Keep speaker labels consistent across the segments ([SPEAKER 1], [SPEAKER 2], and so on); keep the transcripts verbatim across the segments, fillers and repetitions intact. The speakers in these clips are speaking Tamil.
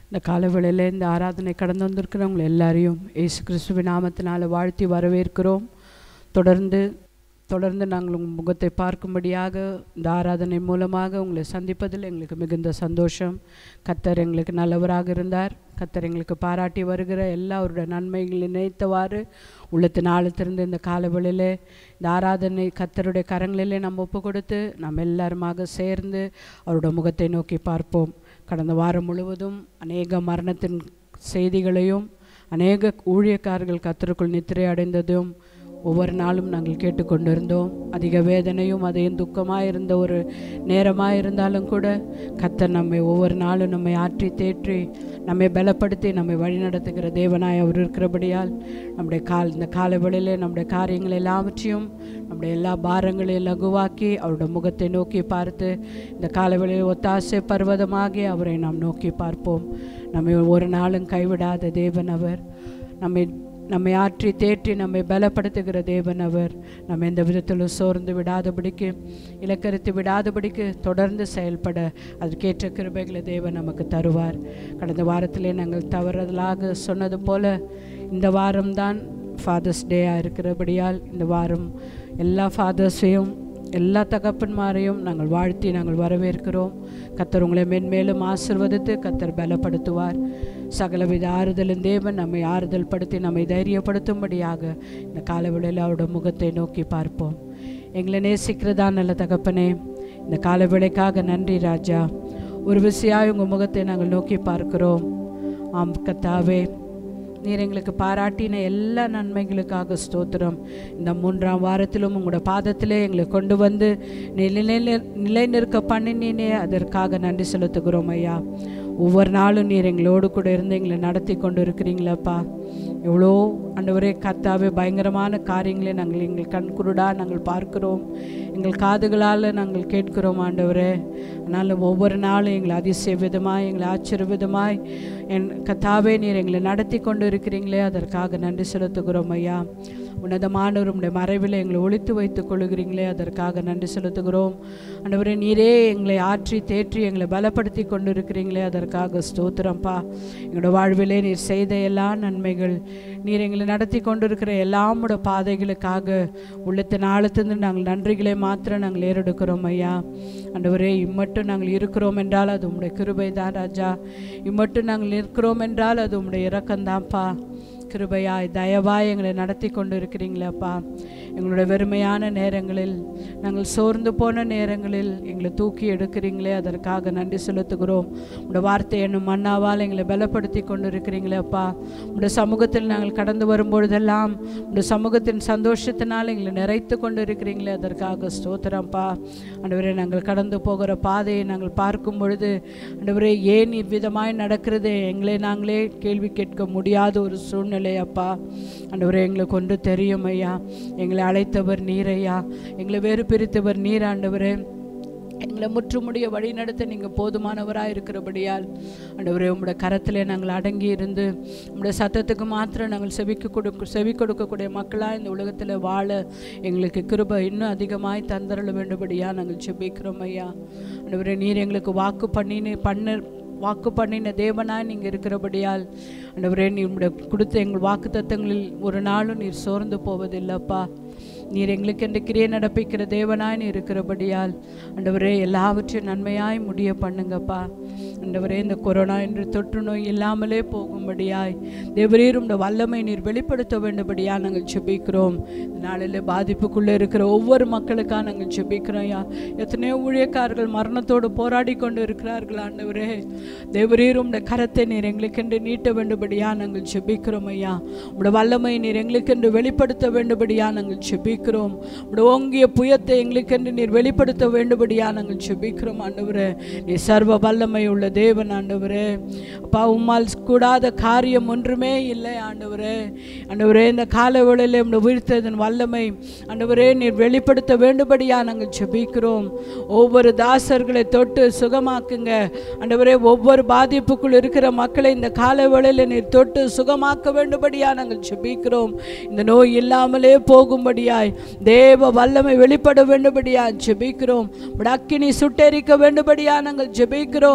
[SPEAKER 1] இந்த காலவேளையில் இந்த ஆராதனை கடந்து வந்திருக்கிறவங்களை எல்லாரையும் இயேசு கிறிஸ்துவின் நாமத்தினால் வாழ்த்தி வரவேற்கிறோம். தொடர்ந்து தொடர்ந்து நாங்கள் உங்கள் முகத்தை பார்க்கும்படியாக இந்த ஆராதனை மூலமாக உங்களை சந்திப்பதில் எங்களுக்கு மிகுந்த சந்தோஷம். கர்த்தர் எங்களுக்கு நல்லவராக இருந்தார். கர்த்தர் எங்களுக்கு பாராட்டி வருகிற எல்லா அவருடைய நன்மைகளை நினைத்தவாறு உள்ளத்தின் ஆழத்திலிருந்து இந்த காலவெளியிலே இந்த ஆராதனை கர்த்தருடைய கரங்களிலே நம்ம ஒப்பு கொடுத்து நம்ம எல்லாருமாக சேர்ந்து அவருடைய முகத்தை நோக்கி பார்ப்போம். கடந்த வாரம் முழுவதும் அநேக மரணத்தின் செய்திகளையும் அநேக ஊழியக்காரர்கள் கர்த்தருக்குள் நித்திரை அடைந்ததும் ஒவ்வொரு நாளும் நாங்கள் கேட்டுக்கொண்டிருந்தோம். அதிக வேதனையும் அதையும் துக்கமாக இருந்த ஒரு நேரமாக இருந்தாலும் கூட கர்த்தர் நம்மை ஒவ்வொரு நாளும் நம்மை ஆற்றி தேற்றி நம்மை பலப்படுத்தி நம்மை வழிநடத்துகிற தேவனாய் அவர் இருக்கிறபடியால் நம்முடைய கால் இந்த காலவெளியிலே நம்முடைய காரியங்கள் எல்லாவற்றையும் நம்முடைய எல்லா பாரங்களையும் லகுவாக்கி அவருடைய முகத்தை நோக்கி பார்த்து இந்த காலவெளியில் ஒத்தாசை பர்வதமாகி அவரை நாம் நோக்கி பார்ப்போம். நம்மை ஒரு நாளும் கைவிடாத தேவன் அவர். நம்மை நம்மை ஆற்றி தேற்றி நம்மை பலப்படுத்துகிற தேவன் அவர். நம்ம எந்த விதத்திலும் சோர்ந்து விடாதபடிக்கு இலக்கரித்து விடாதபடிக்கு தொடர்ந்து செயல்பட அதற்கேற்ற கிருபைகளை தேவன் நமக்கு தருவார். கடந்த வாரத்திலே நாங்கள் தவறுதலாக சொன்னது போல இந்த வாரம்தான் ஃபாதர்ஸ் டேயாக இருக்கிறபடியால் இந்த வாரம் எல்லா ஃபாதர்ஸையும் எல்லா தகப்பன்மாரையும் நாங்கள் வாழ்த்தி நாங்கள் வரவேற்கிறோம். கர்த்தர் உங்களை மென்மேலும் ஆசீர்வதித்து கர்த்தர் பலப்படுத்துவார். சகலவித ஆறுதலும் தேவன் நம்மை ஆறுதல் படுத்தி நம்மை தைரியப்படுத்தும்படியாக இந்த காலவேளையில் அவருடைய முகத்தை நோக்கி பார்ப்போம். எங்களை நேசிக்கிறதா நல்ல தகப்பனே, இந்த காலவேளைக்காக நன்றி ராஜா. ஒரு விசையாய் உங்கள் முகத்தை நாங்கள் நோக்கி பார்க்கிறோம். ஆம் கர்த்தாவே, நீர் எங்களுக்கு பாராட்டின எல்லா நன்மைகளுக்காக ஸ்தோத்திரம். இந்த மூன்றாம் வாரத்திலும் உங்களோட பாதத்திலே எங்களை கொண்டு வந்து நிலை நிலை நிற்க பண்ணினே அதற்காக நன்றி செலுத்துகிறோம் ஐயா. ஒவ்வொரு நாளும் நீர் எங்களோடு கூட இருந்து எங்களை நடத்தி கொண்டு இருக்கிறீங்களப்பா. எவ்வளோ ஆண்டவரே கர்த்தாவே பயங்கரமான காரியங்களை நாங்கள் எங்கள் கண்குருடாக நாங்கள் பார்க்கிறோம், எங்கள் காதுகளால் நாங்கள் கேட்கிறோம் ஆண்டவரே. அதனால் ஒவ்வொரு நாளும் எங்களை அதிசய விதமாய் எங்களை ஆச்சரிய விதமாய் என் கர்த்தாவே நீர் எங்களை நடத்தி கொண்டு இருக்கிறீங்களே அதற்காக நன்றி செலுத்துகிறோம் ஐயா. உன்னதமானவர் உம்முடைய மறைவில் எங்களை ஒழித்து வைத்துக் கொள்ளுகிறீங்களே அதற்காக நன்றி செலுத்துகிறோம் ஆண்டவரே. நீரே எங்களை ஆற்றி தேற்றி எங்களை பலப்படுத்தி கொண்டு இருக்கிறீங்களே அதற்காக ஸ்தோத்திரம்ப்பா. எங்களோட வாழ்விலே நீர் செய்த எல்லா நன்மைகள், நீர் எங்களை நடத்தி கொண்டிருக்கிற எல்லாமோட பாதைகளுக்காக உள்ளத்தின் ஆழத்திலிருந்து நாங்கள் நன்றிகளை மாத்திரம் நாங்கள் ஏறெடுக்கிறோம் ஐயா. ஆண்டவரே, இம்மட்டும் நாங்கள் இருக்கிறோம் என்றால் அது உம்முடைய கிருபை தான் ராஜா. இம்மட்டும் நாங்கள் இருக்கிறோம் என்றால் அது உம்முடைய இரக்கம்தான்ப்பா. கிருபையாய் தயவாய் எங்களை நடத்தி கொண்டு இருக்கிறீங்களப்பா. எங்களோட வெறுமையான நேரங்களில் நாங்கள் சோர்ந்து போன நேரங்களில் எங்களை தூக்கி எடுக்கிறீங்களே அதற்காக நன்றி செலுத்துகிறோம். உங்களோட வார்த்தை என்னும் மன்னாவால் எங்களை பலப்படுத்தி கொண்டு இருக்கிறீங்களேப்பா. உங்களோட சமூகத்தில் நாங்கள் கடந்து வரும்பொழுதெல்லாம் உங்களோட சமூகத்தின் சந்தோஷத்தினால் எங்களை நிறைத்து கொண்டு இருக்கிறீங்களே அதற்காக ஸ்தோத்திரம்ப்பா. ஆண்டவரே, நாங்கள் கடந்து போகிற பாதையை நாங்கள் பார்க்கும் பொழுது ஆண்டவரே ஏன் இவ்விதமாய் நடக்கிறது எங்களை நாங்களே கேள்வி கேட்க முடியாத ஒரு சூழ்நிலை அப்பா. ஆண்டவரே, எங்களுக்கு ஒன்று தெரியும் ஐயா, எங்களை அழைத்தவர் நீர் ஐயா, எங்களை வேறு பிரித்தவர் நீர் ஆண்டவரே. எங்களை முற்றுமுடிய வழி நடத்த நீங்கள் போதுமானவராக இருக்கிறபடியால் ஆண்டவரே உம்முடைய கரத்திலே நாங்கள் அடங்கி இருந்து உம்முடைய சத்தத்துக்கு மாத்திரம் நாங்கள் செவிக்கு கொடுக்க செவி கொடுக்கக்கூடிய மக்களாக இந்த உலகத்தில் வாழ எங்களுக்கு கிருபை இன்னும் அதிகமாய் தந்தரல வேண்டும்படியாக நாங்கள் செபிக்கிறோம் ஐயா. ஆண்டவரே, நீர் எங்களுக்கு வாக்கு பண்ணினு பண்ண வாக்கு பண்ணின தேவனாய் நீங்கள் இருக்கிறபடியால் ஆண்டவரே, நீர் கொடுத்த எங்கள் வாக்கு தத்தங்களில் ஒரு நாளும் நீர் சோர்ந்து போவதில்லைப்பா. நீர் எங்களுக்கு என்று கிரியை நடப்பிக்கிற தேவனாய் நீர் இருக்கிறபடியால் ஆண்டவரே எல்லாவற்றையும் நன்மையாய் முடிய பண்ணுங்கப்பா. ஆண்டவரே, இந்த கொரோனா என்று தொற்று நோய் இல்லாமலே போகும்படியாய் தேவரீர் உம்முடைய வல்லமை நீர் வெளிப்படுத்த வேண்டும்படியா நாங்கள் செபிக்கிறோம். இந்த நாளில் பாதிப்புக்குள்ளே இருக்கிற ஒவ்வொரு மக்களுக்காக நாங்கள் செபிக்கிறோம் ஐயா. எத்தனையோ ஊழியக்காரர்கள் மரணத்தோடு போராடி கொண்டு இருக்கிறார்கள் ஆண்டவரே. தேவரீர் உம்முடைய கரத்தை நீர் எங்களுக்கென்று நீட்ட வேண்டும்படியா நாங்கள் செபிக்கிறோம் ஐயா. உம்முடைய வல்லமை நீர் எங்களுக்கென்று வெளிப்படுத்த வேண்டும்படியா நாங்கள் செபிக்கிறோம். உம்முடைய ஓங்கிய புயத்தை எங்களுக்கென்று நீர் வெளிப்படுத்த வேண்டும்படியா நாங்கள் செபிக்கிறோம் ஆண்டவரே. நீ சர்வ வல்லமை உள்ள தேவன் ஆண்டவரே. அப்பா, உம்மால் கூடாத காரியம் ஒன்றுமே இல்லை ஆண்டவரே. ஆண்டவரே, இந்த கால வேளையில் உம்முடைய உயிர்த்தெழுதலின் வல்லமை ஆண்டவரே நீர் வெளிப்படுத்த வேண்டும்படியா நாங்கள் செபிக்கிறோம். ஒவ்வொரு தாசர்களை தொட்டு சுகமாக்குங்க ஆண்டவரே. ஒவ்வொரு பாதிப்புக்குள் இருக்கிற மக்களை இந்த கால வேளையில் நீர் தொட்டு சுகமாக்க வேண்டும்படியா நாங்கள் செபிக்கிறோம். இந்த நோய் இல்லாமலே போகும்படியாய் தேவ வல்லமை வெளிப்பட வேண்டும்படியா ஜெபிக்கிறோம். அக்கினி சுட்டெரிக்க வேண்டும்படியா நாங்கள் ஜெபிக்கிறோம்.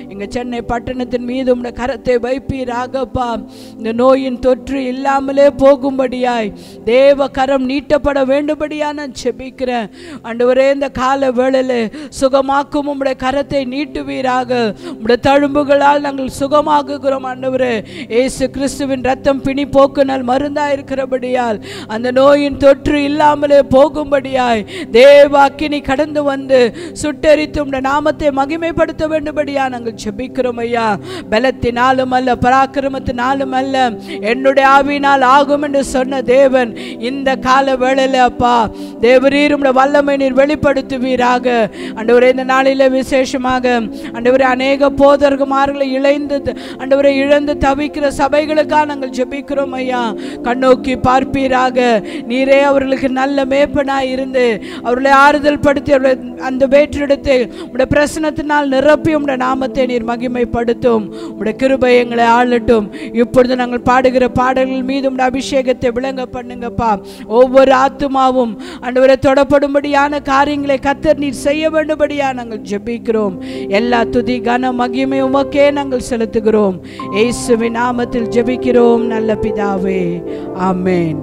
[SPEAKER 1] எங்க சென்னை பட்டணத்தின் மீது உம்முடைய கரத்தை வைப்பீராகப்பா. இந்த நோயின் தொற்று இல்லாமலே போகும்படியாய் தேவ கரம் நீட்டப்பட வேண்டும்படியா நான் செபிக்கிறேன் ஆண்டவரே. இந்த கால வேளையில சுகமாக்கும் உம்முடைய கரத்தை நீட்டுவீராக. உம்முடைய தழும்புகளால் நாங்கள் சுகமாக்குகிறோம் ஆண்டவரே. இயேசு கிறிஸ்துவின் ரத்தம் பிணி போக்குனல் மருந்தா இருக்கிறபடியால் அந்த நோயின் தொற்று இல்லாமலே போகும்படியாய் தேவ அக்கினி கடந்து வந்து சுட்டெரித்து உம்முடைய நாமத்தை மகிமைப்படுத்த வேண்டும்படியா நாங்கள் ஜெபிக்கிறோம் ஐயா. பலத்தினாலும் அல்ல, பராக்கிரமத்தினாலும் அல்ல, என்னுடைய ஆவியினால் ஆகும் என்று சொன்ன தேவன் இந்த கால வேளையில அப்பா தேவரீர் உம்முடைய வல்லமை நீர் வெளிப்படுத்துவீராக ஆண்டவரே. இந்த நாளிலே விசேஷமாக ஆண்டவரே அநேக போதர்குமார்களை இழைந்து ஆண்டவரை இழந்து தவிக்கிற சபைகளுக்காக நாங்கள் ஜெபிக்கிறோம் ஐயா. கண்ணோக்கி பார்ப்பீராக. நீரே அவர்களுக்கு நல்ல மேய்ப்பனாய் இருந்து அவர்களை ஆறுதல் படுத்தி அவர்களை அந்த வேற்றிடத்தை உடைய பிரசனத்தினால் நிரப்பி உடைய நாமத்தை நீர் மகிமைப்படுத்தும். உடைய கிருபை எங்களை ஆளட்டும். இப்பொழுது நாங்கள் பாடுகிற பாடல்கள் மீது உடைய அபிஷேகத்தை விளங்க பண்ணுங்கப்பா. ஒவ்வொரு ஆத்துமாவும் ஆண்டவரை தொடப்படும்படியான காரியங்களை கர்த்தர் நீர் செய்ய வேண்டும்படியா நாங்கள் ஜெபிக்கிறோம். எல்லா துதி கன மகிமை உமக்கே நாங்கள் செலுத்துகிறோம். இயேசுவின் நாமத்தில் ஜெபிக்கிறோம் நல்ல பிதாவே, ஆமென்.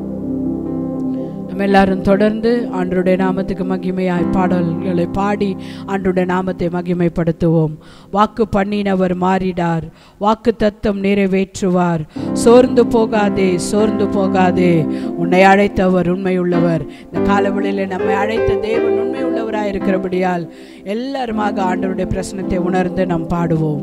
[SPEAKER 1] நம்ம எல்லாரும் தொடர்ந்து ஆண்டவருடைய நாமத்துக்கு மகிமையாய் பாடல்களை பாடி ஆண்டவருடைய நாமத்தை மகிமைப்படுத்துவோம். வாக்கு பண்ணினவர் மாறிடார், வாக்கு தத்தம் நிறைவேற்றுவார். சோர்ந்து போகாதே, சோர்ந்து போகாதே, உன்னை அழைத்தவர் உண்மை உள்ளவர். இந்த காலவெளியில் நம்மை அழைத்த தேவன் உண்மை உள்ளவராய் இருக்கிறபடியால் எல்லாருமாக ஆண்டவருடைய பிரசனத்தை உணர்ந்து நாம் பாடுவோம்.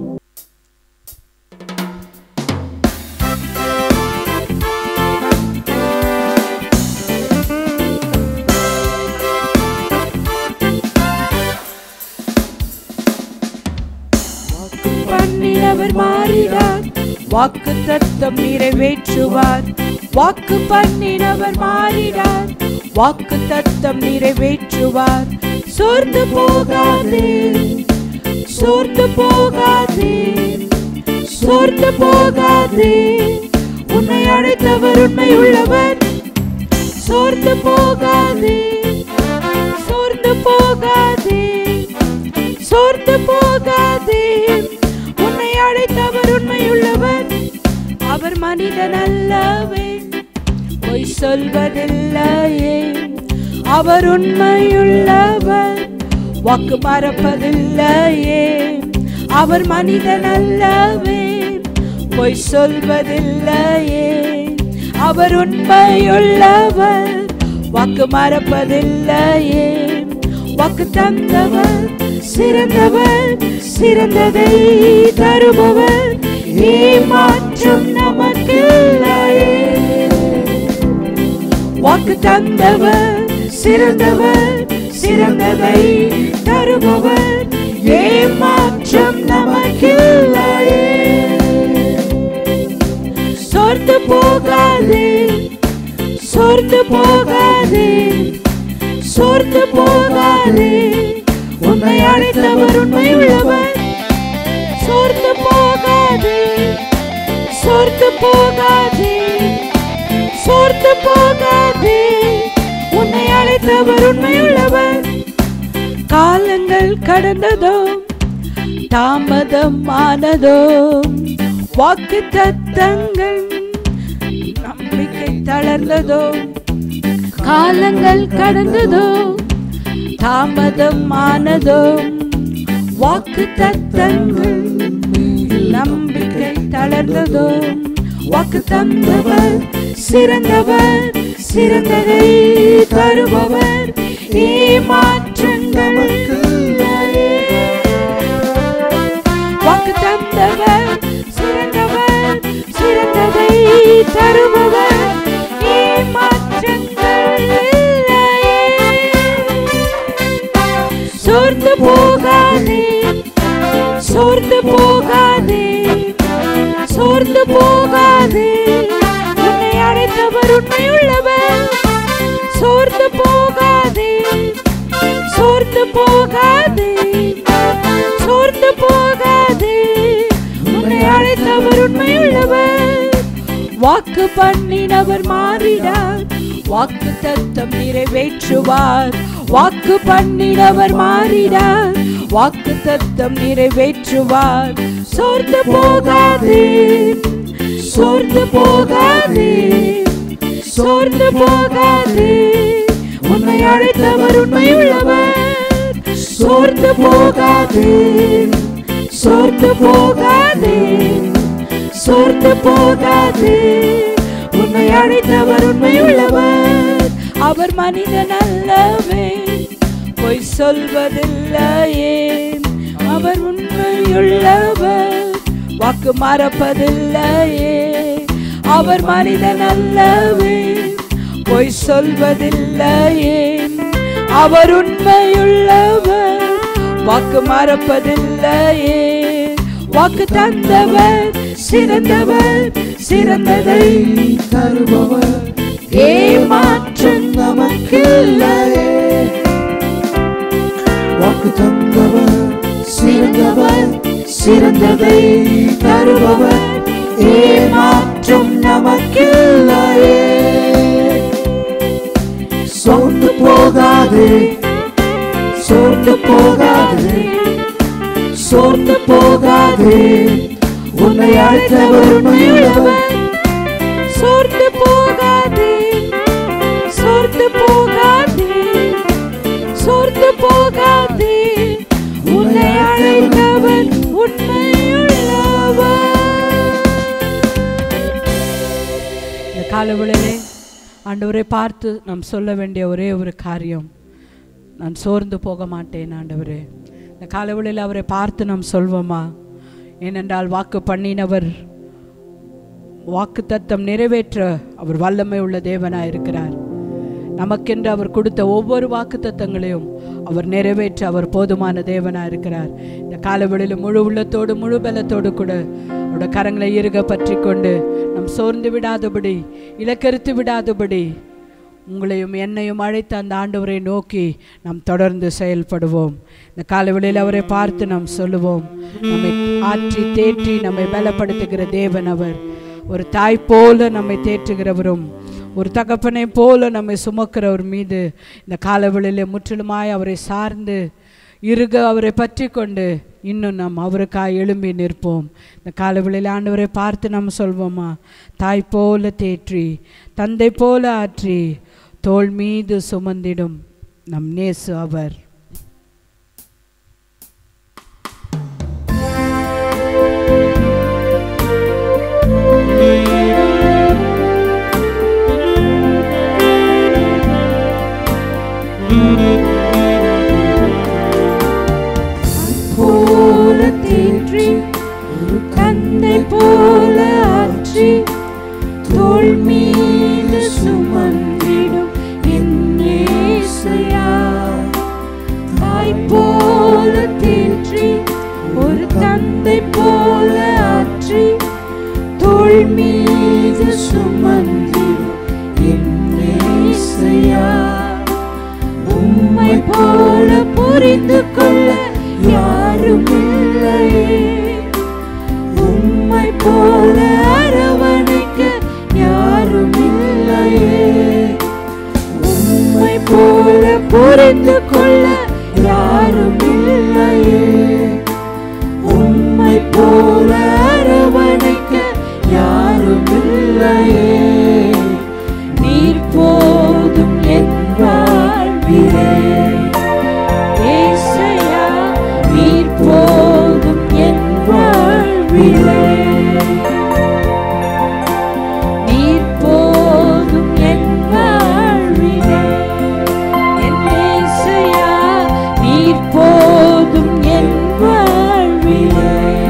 [SPEAKER 2] பண்ணினவர் மாறிடார், வாக்கு தத்தம் நிறைவேற்றுவார். வாக்கு பண்ணினவர் மாறிடார், வாக்கு தத்தம் நிறைவேற்றுவார். சோர்ந்து போகாதே, சோர்ந்து போகாதே, சோர்ந்து போகாதே, உன்னை அழைத்தவர் உண்மை உள்ளவர். சோர்ந்து போகாதே, சோர்ந்து போகாதே, சோர்ந்து போகாதே, உன்னை அழைத்தவர் உண்மை உள்ளவர். அவர் மனிதன் அல்லவே, பொய் சொல்வதில்லையே. அவர் உண்மையுள்ளவர், வாக்கு மறப்பதில்லையே. அவர் மனிதன் அல்லவே, பொய் சொல்வதில்லையே. அவர் உண்மையுள்ளவர், வாக்கு மறப்பதில்லையே. வாக்கு தந்தவர் சிறந்தவர், சிறந்ததை தருபவர். ஏமாற்றம் நமக்கில்லையே. வாக்கு தந்தவர் சிறந்தவர், சிறந்ததை தருபவர். ஏமாற்றம் நமக்கில்லையே. சோர்ந்து போகாதே, சோர்ந்து போகாதே, சோர்ந்து போகாதே, உன்னை அழைத்தவர் உண்மை உள்ளவர். சோர்ந்து போகாதே, சோர்ந்து போகாதே, சோர்ந்து போகாதே, உன்னை அழைத்தவர் உண்மை உள்ளவர். காலங்கள் கடந்ததோ, தாமதம் ஆனதோ, வாக்கு தத்தங்கள் நம்பிக்கை தளர்ந்ததோ. காலங்கள் கடந்ததோ, தாமதம் ஆனதோ, வாக்கு தத்தங்கள் நம்பிக்கை தளர்ந்ததோ. வாக்கு தந்தவர் சிறந்தவர், சிறந்ததை தருபவர். ஏமாற்றங்கள் வாக்கு தந்தவர் சிறந்தவர், சிறந்ததை தருபவர். ஏமாற்றங்கள் சோர்ந்து போகாதே, சோர்ந்து போகாதே, சோர்ந்து போகாதே, உன்னை அழைத்தவர் உண்மை உள்ளவர். சோர்ந்து போகாதே, சோர்ந்து போகாதே, சோர்ந்து போகாதே, உன்னை அழைத்தவர் உண்மை உள்ளவர். வாக்கு பண்ணினவர் மாறிடார், வாக்கு தத்தம் நிறைவேற்றுவார். வாக்கு பண்ணினவர் மாறிடார், வாக்குத்தத்தம் நிறைவேற்றுவார். சோர்ந்து போகாதே, சோர்ந்து போகாதே, சோர்ந்து போகாதே, உன்னை அழைத்தவர் உண்மையுள்ளவர். சோர்ந்து போகாதே, சோர்ந்து போகாதே, சோர்ந்து போகாதே, உன்னை அழைத்தவர் உண்மையுள்ளவர். அவர் மனிதன் அல்லவே, பொய் சொல்வதில்லையே. அவர் உண்மையுள்ளவர், வாக்கு மறப்பதில்லையே. அவர் மனிதன் அல்லவே, பொய் சொல்வதில்லையே. அவர் உண்மையுள்ளவர், வாக்கு மறப்பதில்லையே. வாக்கு தந்தவர் சிறந்தவர், சிறந்ததை தருபவர். ஏமாற்றம் நமக்கில்லையே. வாக்கு தந்தவர் சிறந்தவர், சிறந்ததை தருபவர். ஏமாற்றம் நமக்கில்லையே. சோர்ந்து போகாதே, சோர்ந்து போகாதே, சோர்ந்து போகாதே, உன்னை அழைத்தவர் உண்மையுள்ளவர். சோர்ந்து போகாதே, சோர்ந்து போகாதே, சோர்ந்து போகாதே, உன்னை அழைத்தவர் உண்மையுள்ளவர். இந்த காலவெளியிலே ஆண்டவரை பார்த்து நாம் சொல்ல வேண்டிய ஒரே ஒரு காரியம், நான் சோர்ந்து போக மாட்டேன் ஆண்டவரே. இந்த காலவெளியில் அவரை பார்த்து நாம் சொல்வோமா? ஏனென்றால் வாக்கு பண்ணினவர், வாக்கு தத்தம் நிறைவேற்ற அவர் வல்லமை உள்ள தேவனாய் இருக்கிறார். நமக்கென்று அவர் கொடுத்த ஒவ்வொரு வாக்கு தத்தங்களையும் அவர் நிறைவேற்ற அவர் போதுமான தேவனாய் இருக்கிறார். இந்த காலவெளியில் முழு உள்ளத்தோடு முழு பலத்தோடு கூட அவருடைய கரங்களை இறுக பற்றி கொண்டு நம் சோர்ந்து விடாதபடி, இலக்கரித்து விடாதபடி உங்களையும் என்னையும் அழைத்த அந்த ஆண்டவரை நோக்கி நாம் தொடர்ந்து செயல்படுவோம். இந்த காலவெளியில் அவரை பார்த்து நாம் சொல்லுவோம், நம்மை ஆற்றி தேற்றி நம்மை பலப்படுத்துகிற தேவன் அவர். ஒரு தாய் போல நம்மை தேற்றுகிறவரும், ஒரு தகப்பனை போல நம்மை சுமக்கிறவர் மீது இந்த காலவெளியில் முற்றிலுமாய் அவரை சார்ந்து இறுக அவரை பற்றி கொண்டு இன்னும் நாம் அவருக்காய் எழும்பி நிற்போம். இந்த காலவெளியில் ஆண்டவரை பார்த்து நாம் சொல்வோமா? தாய் போல தேற்றி, தந்தை போல ஆற்றி, தோள் மீது சுமந்திடும் நம் நேசு அவர். போல தேற்றி, தந்தை போல ஆற்றி, தோள் மீது சுமந்திடும் என் இயேசுயா. தாய் போல தேற்றி, ஒரு தந்தை போல ஆற்றி, தோள் மீது சுமந்திடும் என் இயேசுயா. உம்மை போல புரிந்து கொள்ள யாரும் இல்லையே. உம்மை போல அரவணைக்க யாரும் இல்லையே. உம்மை போல புரிந்து கொள்ள யாரும் இல்லையே. உம்மை போல அரவணைக்க யாரும் இல்லையே. நீர் போதும் என் வாழ்விலே ஏசையா, நீர் போதும் என் வாழ்விலே. நீர் போதும் என் வாழ்விலே என் ஏசையா, நீர் போதும் என் வாழ்விலே.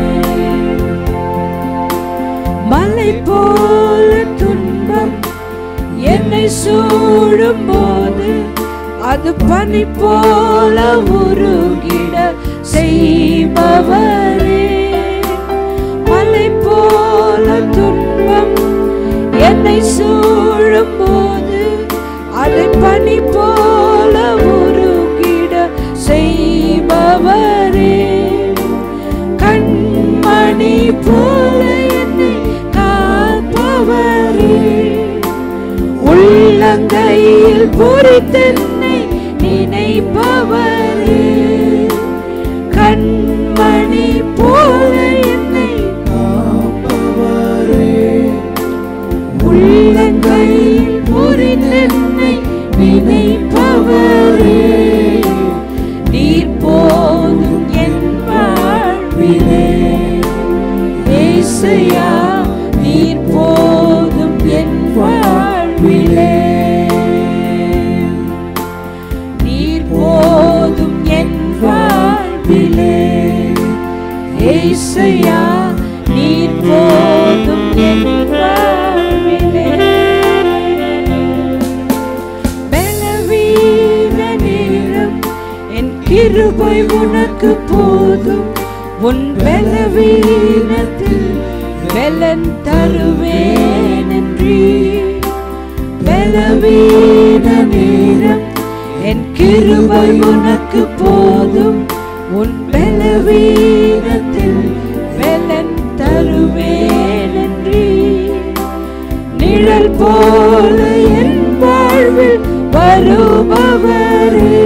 [SPEAKER 2] மலை போல துன்பம் என்னை சூழும் போது அது பனி போல உருகிட செய்பவரே. மலை போல துன்பம் என்னை சூழும் போது அது பனி போல உருகிட செய்பவரே. கண்மணி போல என்னை காப்பவரே. உள்ளங்கையில் பொறித்தென்னை நினைப்பவரே. நினைப்பவரே நீர் போதும் என் வாழ்விலே. ஏசையா நீர் போதும் என் வாழ்விலே. நீர் போதும் என் வாழ்விலே. ஏசையா நீர் போதும் என் வாழ்விலே. பலவீன நேரம் என் கிருபை உனக்கு போதும். உன் பலவீனத்தில் பலன் தருவேன் என்றீ. பலவீன நேரம் என் கிருபை உனக்கு போதும். உன் பலவீனத்தில் பலன் தருவேன் என்றீ. நிழல் போல என் வாழ்வில் வருபவரே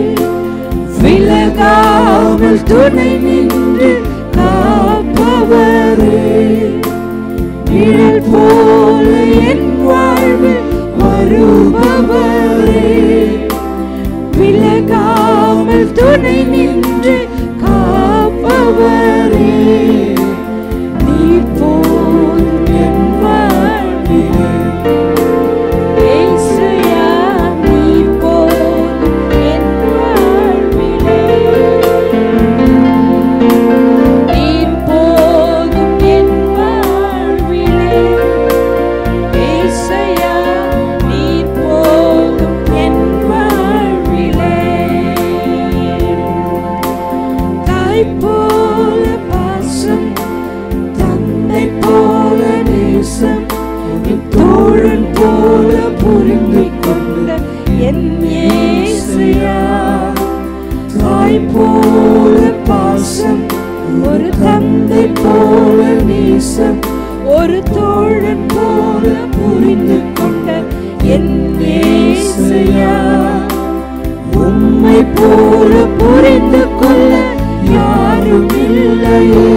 [SPEAKER 2] விலகாமல் துணை நின்று காப்பவரே. நிழல் போல என் வாழ்வில் வருபவரே விலகாமல் துணை நின்று காப்பவரே. நீர் போதும் என் வாழ்விலே. ஏசையா நீர் போதும் என் வாழ்விலே. நீர் போதும் என் வாழ்விலே. ஏசையா நீர் போதும் என் வாழ்விலே. தாய் போல பாசம், தந்தை போல நேசம், தோழன் போல புரிந்து கொண்ட என் ஏசையா. தாய் போல பாசம், ஒரு தந்தை போல நேசம், ஒரு தோழன் போல புரிந்து கொண்ட என் ஏசையா. உம்மை போல புரிந்து கொள்ள யாரும் இல்லையே.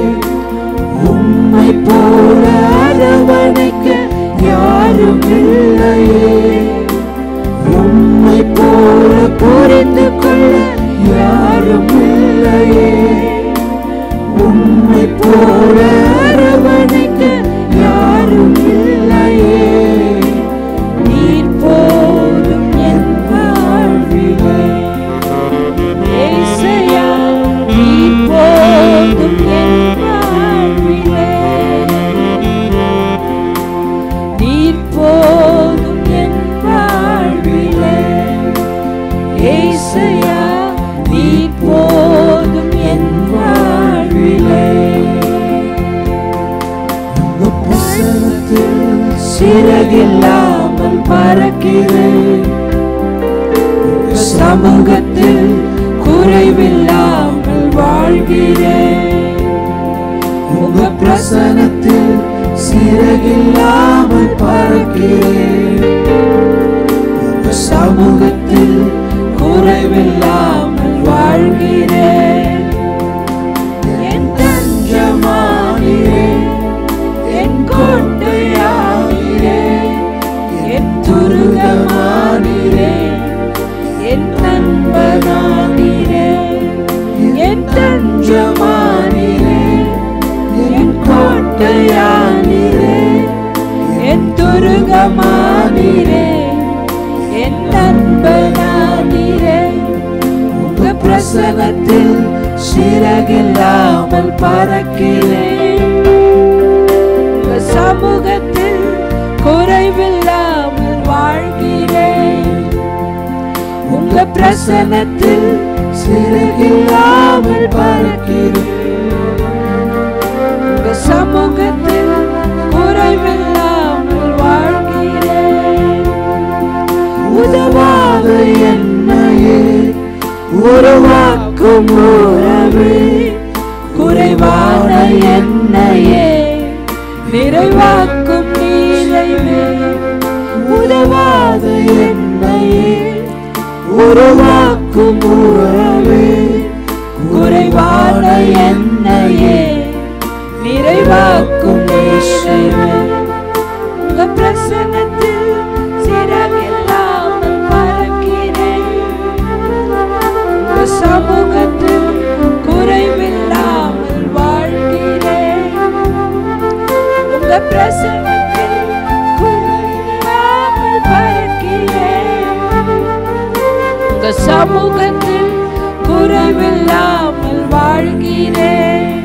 [SPEAKER 2] உம்மை போல அரவணைக்க யாரும் இல்லையே. உம்மை போல புரிந்து கொள்ள யாரும் இல்லையே. உம்மை போல அரவணைக்க யாரும் இல்லையே. நீர் போதும் என் வாழ்விலே. ஏசையா நீர் போதும் என் வாழ்விலே. நீர் போதும் என் வாழ்விலே. ஏசையா நீர் போதும் என் வாழ்விலே. சிறகில்லாமல் பறக்கிறேன். சமூகத்தில் குறைவில்லாமல் வாழ்கிறேன். உங்க பிரசனத்தில் சிறகில்லாமல் பறக்கிறேன். சமூகத்தில் குறைவில்லாமல் வாழ்கிறேன். என் தஞ்சமானீரே, என் கோட்டையானீரே, என் துருகமானீரே, என் நண்பனானீரே. என் தஞ்சமானீரே, என் கோட்டையானீரே, என் துருகமானீரே, என் நண்பனானீரே. உங்க பிரசனத்தில் சிறகில்லாமல் பறக்கிறேன். உங்க சமூகத்தில் குறைவில்லாமல் வாழ்கிறேன். உங்க பிரசனத்தில் சிறகில்லாமல் பறக்கிறேன். உங்க சமூகத்தில் குறைவில்லாமல் வாழ்கிறேன். உதவாத என்னையே உருவாக்கும் உறவே, குறைவான என்னையே நிறைவாக்கும் நிறைவே. உதவாத என்னையே உருவாக்கும் உறவே, குறைவான என்னையே நிறைவாக்கும் நிறைவே. உங்க பிரசன்னத்தில் சிறகில்லாமல் பிரசன்னத்தில் குறைவில்லாமல் பறக்கிறேன். உங்க சமூகத்தில் குறைவில்லாமல் வாழ்கிறேன்.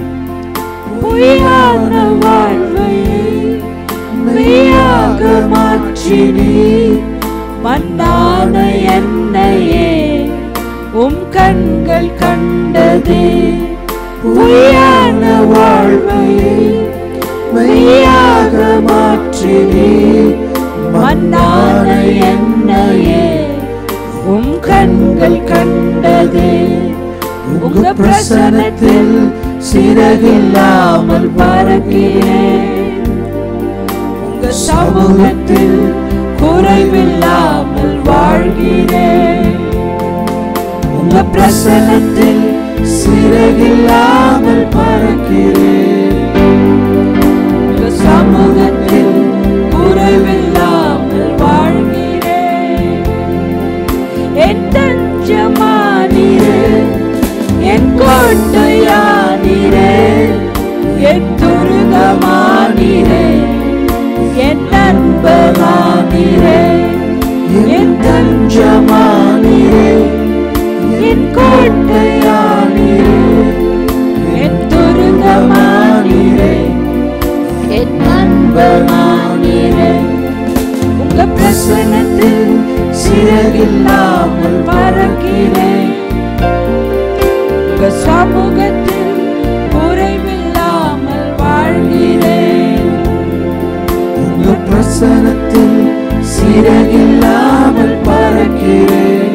[SPEAKER 2] பொய்யான வாழ்வை மெய்யாக மாற்றினீ மண்ணான என்னையே உம் கண்கள் கண்டதே. பொய்யான வாழ்வை மெய்யாக மாற்றினீ மண்ணான என்னையே உம் கண்கள் கண்டதே. உங்க பிரசன்னத்தில் சிறகில்லாமல் பறக்கிறேன். உங்க சமூகத்தில் குறைவில்லாமல் வாழ்கிறேன். உங்க பிரசன்னத்தில் சிறகில்லாமல் பறக்கிறேன். உங்க சமூகத்தில் குறைவில்லாமல் வாழ்கிறேன். என் தஞ்சமானீரே, என் கோட்டையானீரே, என் துருகமானீரே, என் நண்பனானீரே, என் தஞ்சமானீரே, என் கோட்டையானீரே, என் துருகமானீரே, என் நண்பனானீரே. உங்க பிரசன்னத்தில் சிறகில்லாமல் பறக்கிறேன். உங்க சமூகத்தில் குறைவில்லாமல் வாழ்கிறேன். உங்க பிரசன்னத்தில் சிறகில்லாமல் பறக்கிறேன்.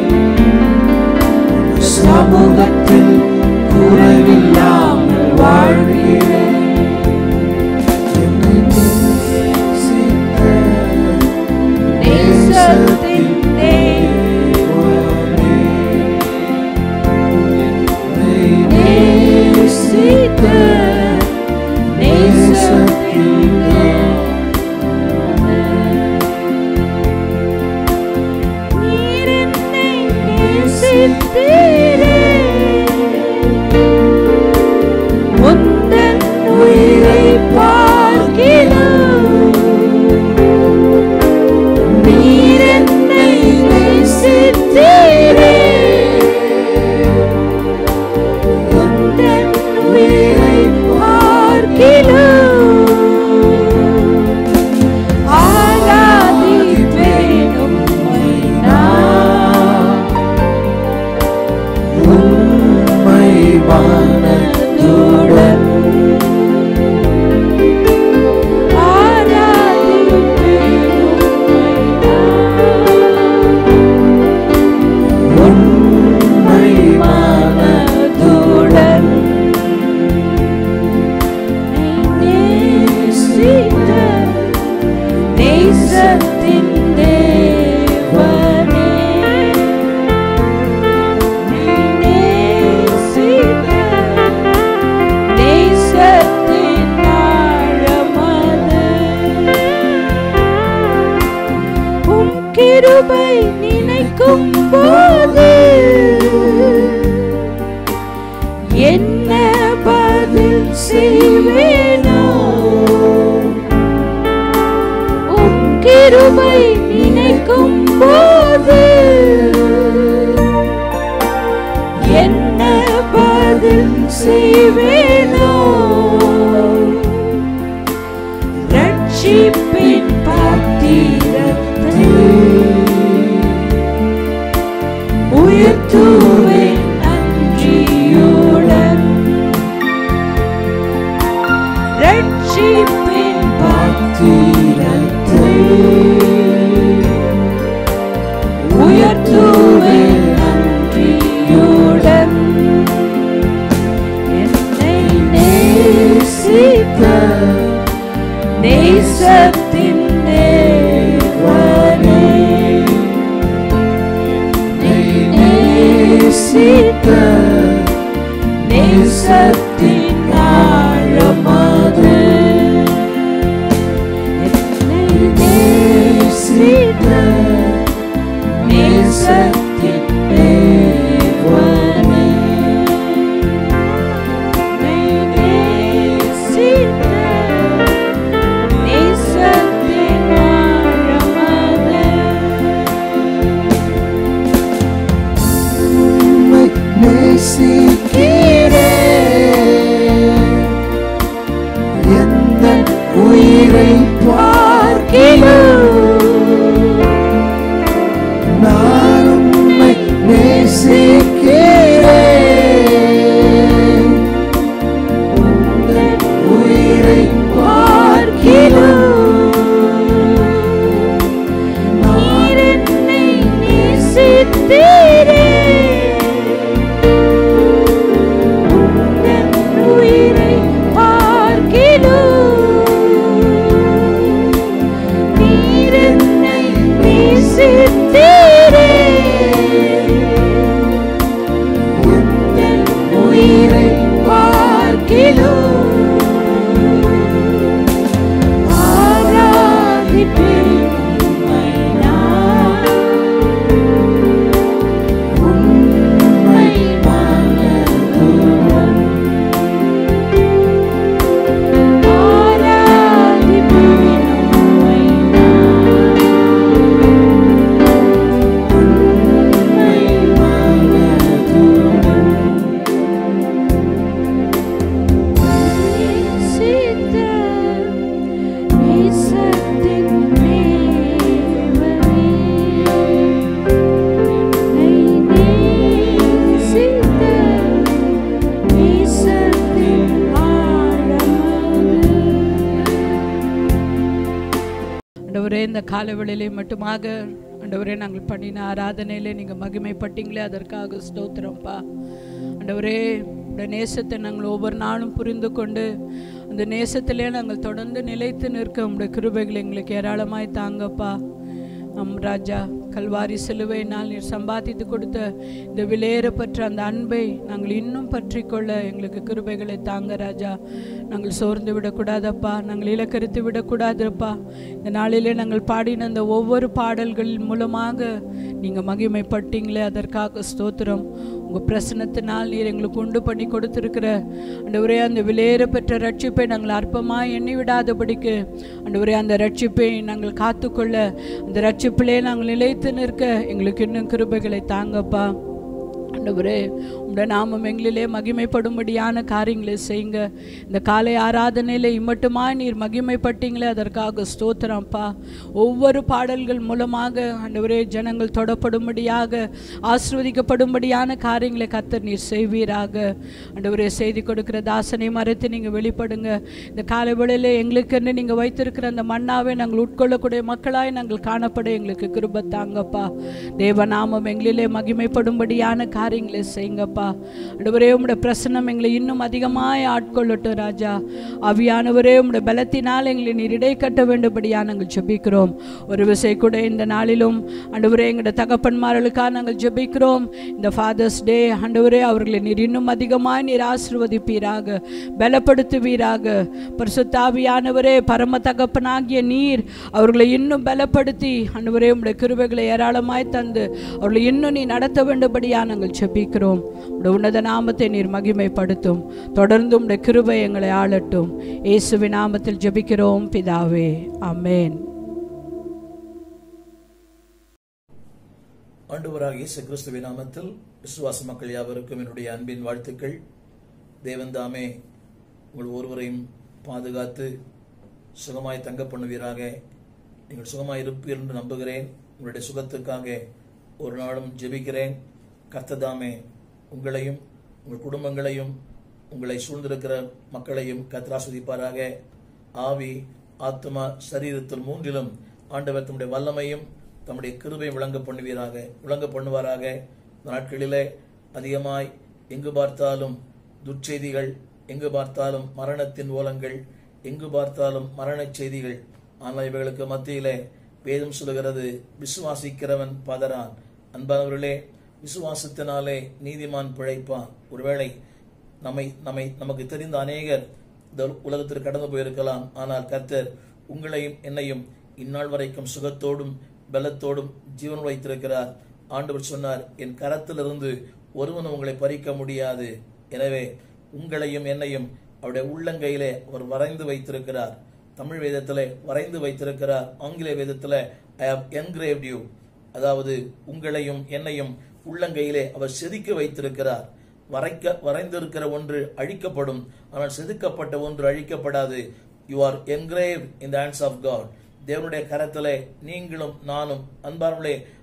[SPEAKER 2] சமூகத்தில் குறைவில்லாமல் வாழ்கிறேன். நேசத்தின் தேவனே, நேசித்த நேசத்தின் தேவனே, நீர் என்னை நேசித்தீரே. உந்தன் உயிரை பார்க்கிறோம். நீர் என்னை நேசித்தீரே. உந்தன் உயிரை பார்க்கிறோம். ஆராதிப்பேன் உம்மை நான் உம்மை மனதுடன். ஆராதிப்பேன் உம்மை மனதுடன். நேசித்த நேசத்தின் தேவனே, நேசித்த நேசத்தின் ஆழமது. உம் கிருபை நினைக்கும் போது என்ன பதில் செய்வேனோ. உம் கிருபை நினைக்கும் போது என்ன பதில் செய்வேனோ. ரட்சிப்பின் பாத்திரத்தை உயர்த்துவேன் நன்றியுடன். ரட்சிப்பின் பாத்திரத்தை உயர்த்துவேன் நன்றியுடன். என்னை நேசித்த நேசத்தின் தேவனே, நேசித்த நேசத்தின் ஆழமது. என்னை நேசித்த நேசத்தின் தேவனே, நேசித்த நேசித்தீரே உயிரை பார்க்கிலும் நீர் என்னை நேசித்தீரே உயிரை பார்க்கிலும் இந்த காலவெளியிலே மட்டுமாக ஆண்டவரே நாங்கள் பண்ணின ஆராதனையிலே நீங்கள் மகிமைப்பட்டீங்களே, அதற்காக ஸ்தோத்திரம்ப்பா. ஆண்டவரே உடைய நேசத்தை நாங்கள் ஒவ்வொரு நாளும் புரிந்து கொண்டு அந்த நேசத்திலே நாங்கள் தொடர்ந்து நிலைத்து நிற்க உடைய கிருபைகளை எங்களுக்கு ஏராளமாய் தாங்கப்பா. அம் ராஜா, கல்வாரி சிலுவையினால் நீர் சம்பாதித்து கொடுத்த இந்த விலையேறப்பட்ட அந்த அன்பை நாங்கள் இன்னும் பற்றி கொள்ள எங்களுக்கு கிருபைகளை தாங்க ராஜா. நாங்கள் சோர்ந்து விடக்கூடாதப்பா, நாங்கள் இலக்கரித்து விடக்கூடாதுப்பா. இந்த நாளிலே நாங்கள் பாடின அந்த ஒவ்வொரு பாடல்கள் மூலமாக நீங்கள் மகிமைப்பட்டீங்களே, அதற்காக ஸ்தோத்திரம். உங்கள் பிரசனத்தினால் நீர் எங்களுக்கு உண்டு பண்ணி கொடுத்துருக்கிற ஆண்டவரே அந்த விலையேற பெற்ற ரட்சிப்பை நாங்கள் அற்பமாக எண்ணி விடாதபடிக்கு ஆண்டவரே அந்த ரட்சிப்பை நாங்கள் காத்துக்கொள்ள அந்த ரட்சிப்பிலே நாங்கள் நிலைத்து நிற்க எங்களுக்கு இன்னும் கிருபைகளை தாங்கப்பா. ஆண்டவரே உடைய நாமம் எங்களிலே மகிமைப்படும்படியான காரியங்களை செய்யுங்க. இந்த காலை ஆராதனையில் இம்மட்டுமாய் நீர் மகிமைப்பட்டீங்களே, அதற்காக ஸ்தோத்திரம்ப்பா. ஒவ்வொரு பாடல்கள் மூலமாக ஆண்டவரே ஜனங்கள் தொடப்படும்படியாக ஆசீர்வதிக்கப்படும்படியான காரியங்களை கர்த்தர் நீர் செய்வீராக. ஆண்டவரே செய்தி கொடுக்கிற தாசனை மறைத்து நீங்கள் வெளிப்படுங்க. இந்த காலை வேளையிலே எங்களுக்குன்னு நீங்கள் வைத்திருக்கிற அந்த மன்னாவை நாங்கள் உட்கொள்ளக்கூடிய மக்களாய் நாங்கள் காணப்பட எங்களுக்கு கிருபை தாங்கப்பா. தேவநாமம் எங்களிலே மகிமைப்படும்படியான காரியங்களை செய்யுங்கப்பா. ஆண்டவரே உம்முடைய பிரசன்னம் எங்களை இன்னும் அதிகமாய் ஆட்கொள்ளட்டும் ராஜா. ஆவியானவரே உம்முடைய பலத்தினால் எங்களை நீர் இடை கட்ட வேண்டும்படியா நாங்கள் ஜெபிக்கிறோம். ஒரு விசை கூட இந்த நாளிலும் ஆண்டவரே எங்களுடைய தகப்பன்மார்களுக்காக நாங்கள் ஜெபிக்கிறோம். இந்த ஃபாதர்ஸ் டே ஆண்டவரே அவர்களை நீர் இன்னும் அதிகமாய் நீர் ஆசீர்வதிப்பீராக, பலப்படுத்துவீராக. பரிசுத்த ஆவியானவரே பரம தகப்பனாகிய நீர் அவர்களை இன்னும் பலப்படுத்தி ஆண்டவரே உம்முடைய கிருபைகளை ஏராளமாய் தந்து அவர்களை இன்னும் நீ நடத்த வேண்டும்படியா நாங்கள் ஜெபிக்கிறோம். உம்முடைய உன்னத நாமத்தை நீர் மகிமைப்படுத்தும். தொடர்ந்து உம்முடைய கிருபை எங்களை ஆளட்டும். இயேசுவின் நாமத்தில் ஜெபிக்கிறோம் பிதாவே, ஆமென்.
[SPEAKER 3] ஆண்டவராகிய இயேசு கிறிஸ்துவின் நாமத்தில் விசுவாச மக்கள் யாவருக்கும் என்னுடைய அன்பின் வாழ்த்துக்கள். தேவன் தாமே உங்கள் ஒருவரையும் பாதுகாத்து சுகமாய் தங்க பண்ணுவீராக. நீங்கள் சுகமாய் இருப்பீர் என்று நம்புகிறேன். உங்களுடைய சுகத்துக்காக ஒரு நாளும் ஜெபிக்கிறேன். கர்த்ததாமே உங்களையும் உங்கள் குடும்பங்களையும் உங்களை சூழ்ந்திருக்கிற மக்களையும் கர்த்தர் ஆசீர்வதிப்பாராக. ஆவி, ஆத்மா, சரீரத்தில் மூன்றிலும் ஆண்டவர் தம்முடைய வல்லமையும் தம்முடைய கிருபையும் விளங்க பண்ணுவீராக விளங்க பண்ணுவாராக. நாட்களிலே அதிகமாய் எங்கு பார்த்தாலும் துர்ச்செய்திகள், எங்கு பார்த்தாலும் மரணத்தின் ஓலங்கள், எங்கு பார்த்தாலும் மரண செய்திகள். ஆனால் இவைகளுக்கு மத்தியிலே வேதம் சொல்லுகிறது, விசுவாசிக்கிறவன் பதறான். அன்பானவர்களே, விசுவாசத்தினாலே நீதிமான் பிழைப்பான். ஒருவேளை நம்மை நம்மை நமக்கு தெரிந்த அநேகர் இந்த உலகத்திற்கு கடந்து போயிருக்கலாம். ஆனால் கர்த்தர் உங்களையும் என்னையும் இந்நாள் வரைக்கும் சுகத்தோடும் பலத்தோடும் ஜீவன் வைத்திருக்கிறார். ஆண்டவர் சொன்னார், என் கரத்திலிருந்து ஒருவனும் உங்களை பறிக்க முடியாது. எனவே உங்களையும் என்னையும் அவருடைய உள்ளங்கையிலே அவர் வரைந்து வைத்திருக்கிறார். தமிழ் வேதத்திலே வரைந்து வைத்திருக்கிறார். ஆங்கில வேதத்திலே ஐ ஹவ் என்கிரேவ்ட் யூ, அதாவது உங்களையும் என்னையும் உள்ளங்கையிலே அவர் செதுக்கி வைத்திருக்கிறார். வரைக்க வரைந்திருக்கிற ஒன்று அழிக்கப்படும், ஆனால் செதுக்கப்பட்ட ஒன்று அழிக்கப்படாது. You are engraved in the hands of God. தேவனுடைய கரத்திலே நீங்களும் நானும் அன்பார்களே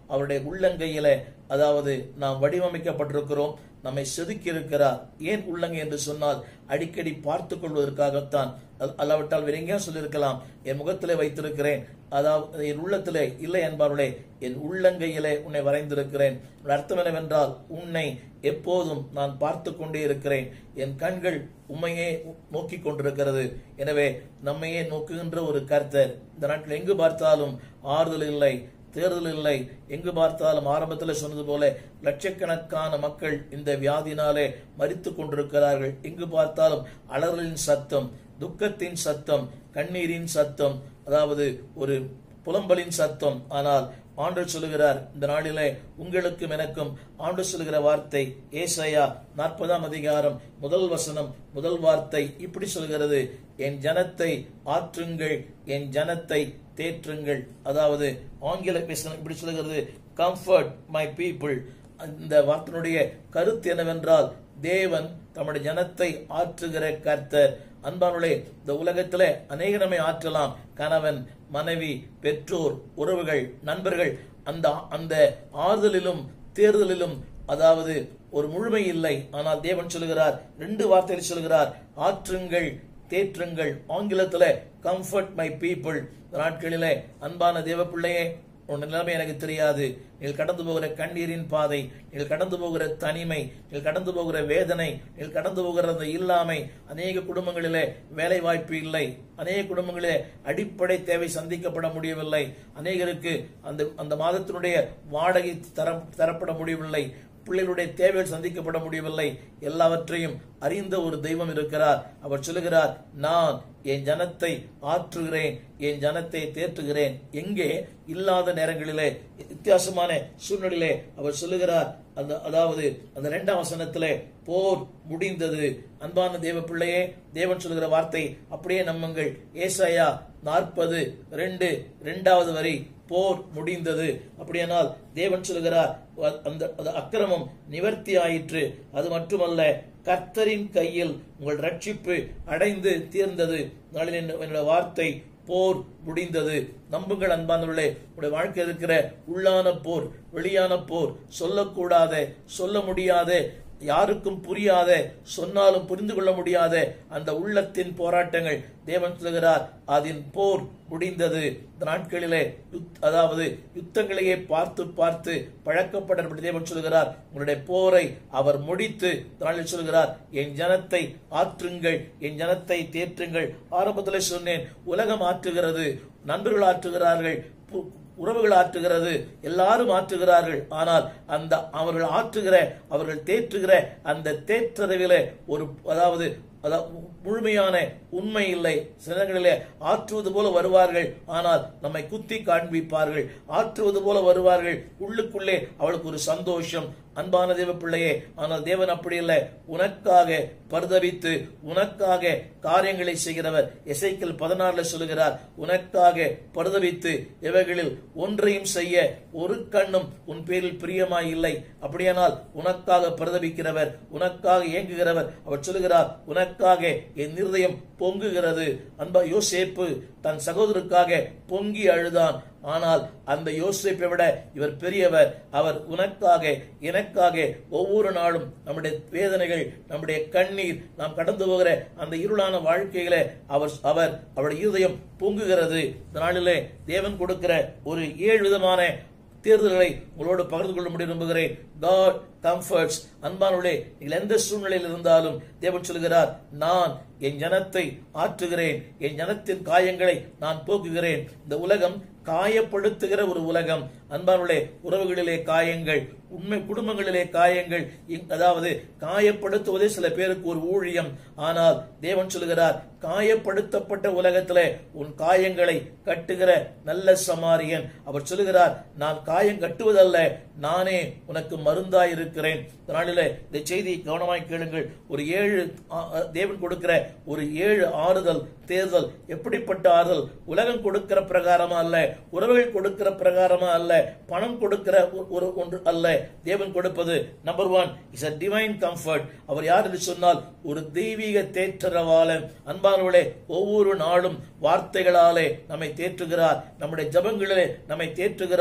[SPEAKER 3] அவருடைய உள்ளங்கையிலே அதாவது நாம் வடிவமைக்கப்பட்டிருக்கிறோம். நம்மை செதுக்கி இருக்கிறார். ஏன் உள்ளங்கை என்று சொன்னால் அடிக்கடி பார்த்து கொள்வதற்காகத்தான். அல்லாவிட்டால் வேற எங்கேயும் சொல்லியிருக்கலாம், என் முகத்திலே வைத்திருக்கிறேன், அதாவது என் உள்ளத்திலே இல்லை என்பார்களே, என் உள்ளங்கையிலே உன்னை வரைந்திருக்கிறேன். அர்த்தம் என்னவென்றால் உன்னை எப்போதும் நான் பார்த்து கொண்டே இருக்கிறேன். என் கண்கள் உண்மையே நோக்கி கொண்டிருக்கிறது. எனவே நம்மையே நோக்குகின்ற ஒரு கர்த்தர். இந்த நாட்டில் எங்கு பார்த்தாலும் ஆறுதல் இல்லை, தேர்தல் இல்லை. எங்கு பார்த்தாலும் ஆரம்பத்தில் சொன்னது போல லட்சக்கணக்கான மக்கள் இந்த வியாதினாலே மரித்து கொண்டிருக்கிறார்கள். எங்கு பார்த்தாலும் அலறலின் சத்தம், துக்கத்தின் சத்தம், கண்ணீரின் சத்தம், அதாவது ஒரு புலம்பலின் சத்தம். ஆனால் ஆண்டவர் சொல்லுகிறார், இந்த நாளிலே உங்களுக்கும் எனக்கும் ஆண்டவர் சொல்லுகிற வார்த்தை ஏசாயா நாற்பதாம் அதிகாரம் முதல் வசனம் முதல் வார்த்தை இப்படி சொல்கிறது, என் ஜனத்தை ஆற்றுங்கள், என் ஜனத்தை தேற்றுங்கள். அதாவது ஆங்கில பேச இப்படி சொல்லுகிறது, கம்ஃபர்ட் மை பீப்புள். இந்த வார்த்தையினுடைய கருத்து என்னவென்றால் தேவன் தம்முடைய ஜனத்தை ஆற்றுகிற கர்த்தர். அன்பானுடைய இந்த உலகத்திலே அநேக நம்மை ஆற்றலாம். கணவன், மனைவி, பெற்றோர், உறவுகள், நண்பர்கள். அந்த அந்த ஆறுதலிலும் தேர்தலிலும் அதாவது ஒரு முழுமை இல்லை. ஆனால் தேவன் சொல்லுகிறார், ரெண்டு வார்த்தையில் சொல்லுகிறார், ஆற்றுங்கள், தேற்றுங்கள். ஆங்கிலத்தில் கம்ஃபர்ட் மை பீப்புள். நாட்களிலே அன்பான தேவ பிள்ளையே, உன் நிலைமை எனக்கு தெரியாது. நீங்கள் கடந்து போகிற கண்ணீரின் பாதை, நீங்கள் கடந்து போகிற தனிமை, நீங்கள் கடந்து போகிற வேதனை, நீங்கள் கடந்து போகிற அந்த இல்லாமை. அநேக குடும்பங்களிலே வேலை வாய்ப்பு இல்லை. அநேக குடும்பங்களிலே அடிப்படை தேவை சந்திக்கப்பட முடியவில்லை. அநேகருக்கு அந்த அந்த மாதத்தினுடைய வாடகை தர தரப்பட முடியவில்லை. பிள்ளைகளுடைய தேவைகள் சந்திக்கப்பட முடியவில்லை. எல்லாவற்றையும் அறிந்த ஒரு தெய்வம் இருக்கிறார். அவர் சொல்லுகிறார், நான் என் ஜனத்தை ஆற்றுகிறேன், என் ஜனத்தை தேற்றுகிறேன். எங்கே இல்லாத நேரங்களிலே, வித்தியாசமான சூழ்நிலையிலே அவர் சொல்லுகிறார். அந்த அதாவது அந்த இரண்டாம் வசனத்திலே போர் முடிந்தது. அன்பான தேவ பிள்ளையே, தேவன் சொல்லுகிற வார்த்தை அப்படியே நம்புங்கள். ஏசாயா நாற்பது ரெண்டு இரண்டாவது வரி, போர் முடிந்தது. அப்படியானால் தேவன் சொல்லுகிறார், அந்த அக்கிரமம் நிவர்த்தி ஆயிற்று. அது மட்டுமல்ல, கர்த்தரின் கையில் உங்கள் ரட்சிப்பு அடைந்து தீர்ந்தது. நாளில் என்னுடைய வார்த்தை போர் முடிந்தது. நம்புங்கள் அன்பானவர்களே, உங்களுடைய வாழ்க்கை இருக்கிற உள்ளான போர், வெளியான போர், சொல்லக்கூடாத, சொல்ல முடியாத, யாருக்கும் புரியாத, சொன்னாலும் புரிந்து கொள்ள முடியாத அந்த உள்ளத்தின் போராட்டங்கள் தேவன் சொல்கிறார், அதன் போர் முடிந்தது. இந்த நாட்களிலே அதாவது யுத்தங்களையே பார்த்து பார்த்து பழக்கப்பட்ட தேவன் சொல்கிறார், உங்களுடைய போரை அவர் முடித்து நாளில் சொல்கிறார், என் ஜனத்தை ஆற்றுங்கள், என் ஜனத்தை தேற்றுங்கள். ஆரம்பத்தில் சொன்னேன், உலகம் ஆற்றுகிறது, நண்பர்கள் ஆற்றுகிறார்கள், உறவுகள் ஆற்றுகிறது, எல்லாரும் ஆற்றுகிறார்கள். ஆனால் அந்த அவர்கள் ஆற்றுகிற, அவர்கள் தேற்றுகிற அந்த தேற்றறிவிலே ஒரு அதாவது முழுமையான உண்மை இல்லை. சிலங்களிலே ஆற்றுவது போல வருவார்கள், ஆனால் நம்மை குத்தி காண்பிப்பார்கள். ஆற்றுவது போல வருவார்கள், உள்ளுக்குள்ளே அவளுக்கு ஒரு சந்தோஷம். அன்பான தேவ பிள்ளையே, ஆனால் தேவன் அப்படி இல்லை. உனக்காக பரிதபித்து உனக்காக காரியங்களை செய்கிறவர். எசேக்கியேல் பதினாறுல சொல்லுகிறார், உனக்காக பரிதபித்து இவைகளில் ஒன்றையும் செய்ய ஒரு கண்ணும் உன் பேரில் பிரியமாய் இல்லை. அப்படியானால் உனக்காக பரிதபிக்கிறவர், உனக்காக இயங்குகிறவர். அவர் சொல்லுகிறார், உனக்காக என் இருதயம் பொங்குகிறது. அன்பா, யோசேப்பு தன் சகோதரருக்காக பொங்கி அழுதான். ஆனால் அந்த யோசேப்பை விட இவர் பெரியவர். அவர் உனக்காக எனக்காக ஒவ்வொரு நாளும் நம்முடைய வேதனைகள், நம்முடைய கண்ணீர், நாம் கடந்து போகிற அந்த இருளான வாழ்க்கையில அவர் அவர் அவருடைய இருதயம் பொங்குகிறது. இந்த நாளிலே தேவன் கொடுக்கிற ஒரு ஏழு விதமான தேர்தல்களை உங்களோடு பகிர்ந்து கொள்ள முடியும் நம்புகிறேன். God comforts. அன்பானுடைய நீங்கள் எந்த சூழ்நிலையில் இருந்தாலும் தேவன் சொல்கிறார், நான் என் ஜனத்தை ஆற்றுகிறேன், என் ஜனத்தின் காயங்களை நான் போக்குகிறேன். இந்த உலகம் காயப்படுத்துகிற ஒரு உலகம். அன்பானுடைய உறவுகளிலே காயங்கள், உண்மை குடும்பங்களிலே காயங்கள், அதாவது காயப்படுத்துவதே சில பேருக்கு ஒரு ஊழியம். ஆனால் தேவன் சொல்கிறார், காயப்படுத்தப்பட்ட உலகத்திலே உன் காயங்களை கட்டுகிற நல்ல சமாரியன். அவர் சொல்லுகிறார், நான் காயம் கட்டுவதல்ல, நானே உனக்கு மருந்தாய் இருக்கிறேன். நாளிலே இந்த செய்தியை கவனமாய் கேளுங்கள். ஒரு ஏழு தேவன் கொடுக்கிற ஒரு ஏழு ஆறுதல் தேர்தல். எப்படிப்பட்ட ஆறுதல்? உலகம் கொடுக்கிற பிரகாரமா அல்ல, உறவுகள் கொடுக்கிற பிரகாரமா அல்ல, பணம் கொடுக்கிற ஒரு ஒன்று அல்ல. தேவன் கொடுப்பது number one is a divine comfort. அவர் யார் என்று சொன்னால் ஒரு தெய்வீக தேற்றரவாளன். அன்பானவர்களே, ஒவ்வொரு நாளும் வார்த்தைகளாலே நம்மை தேற்றுகிறார், நம்முடைய ஜபங்களிலே நம்மை தேற்றுகிறார்.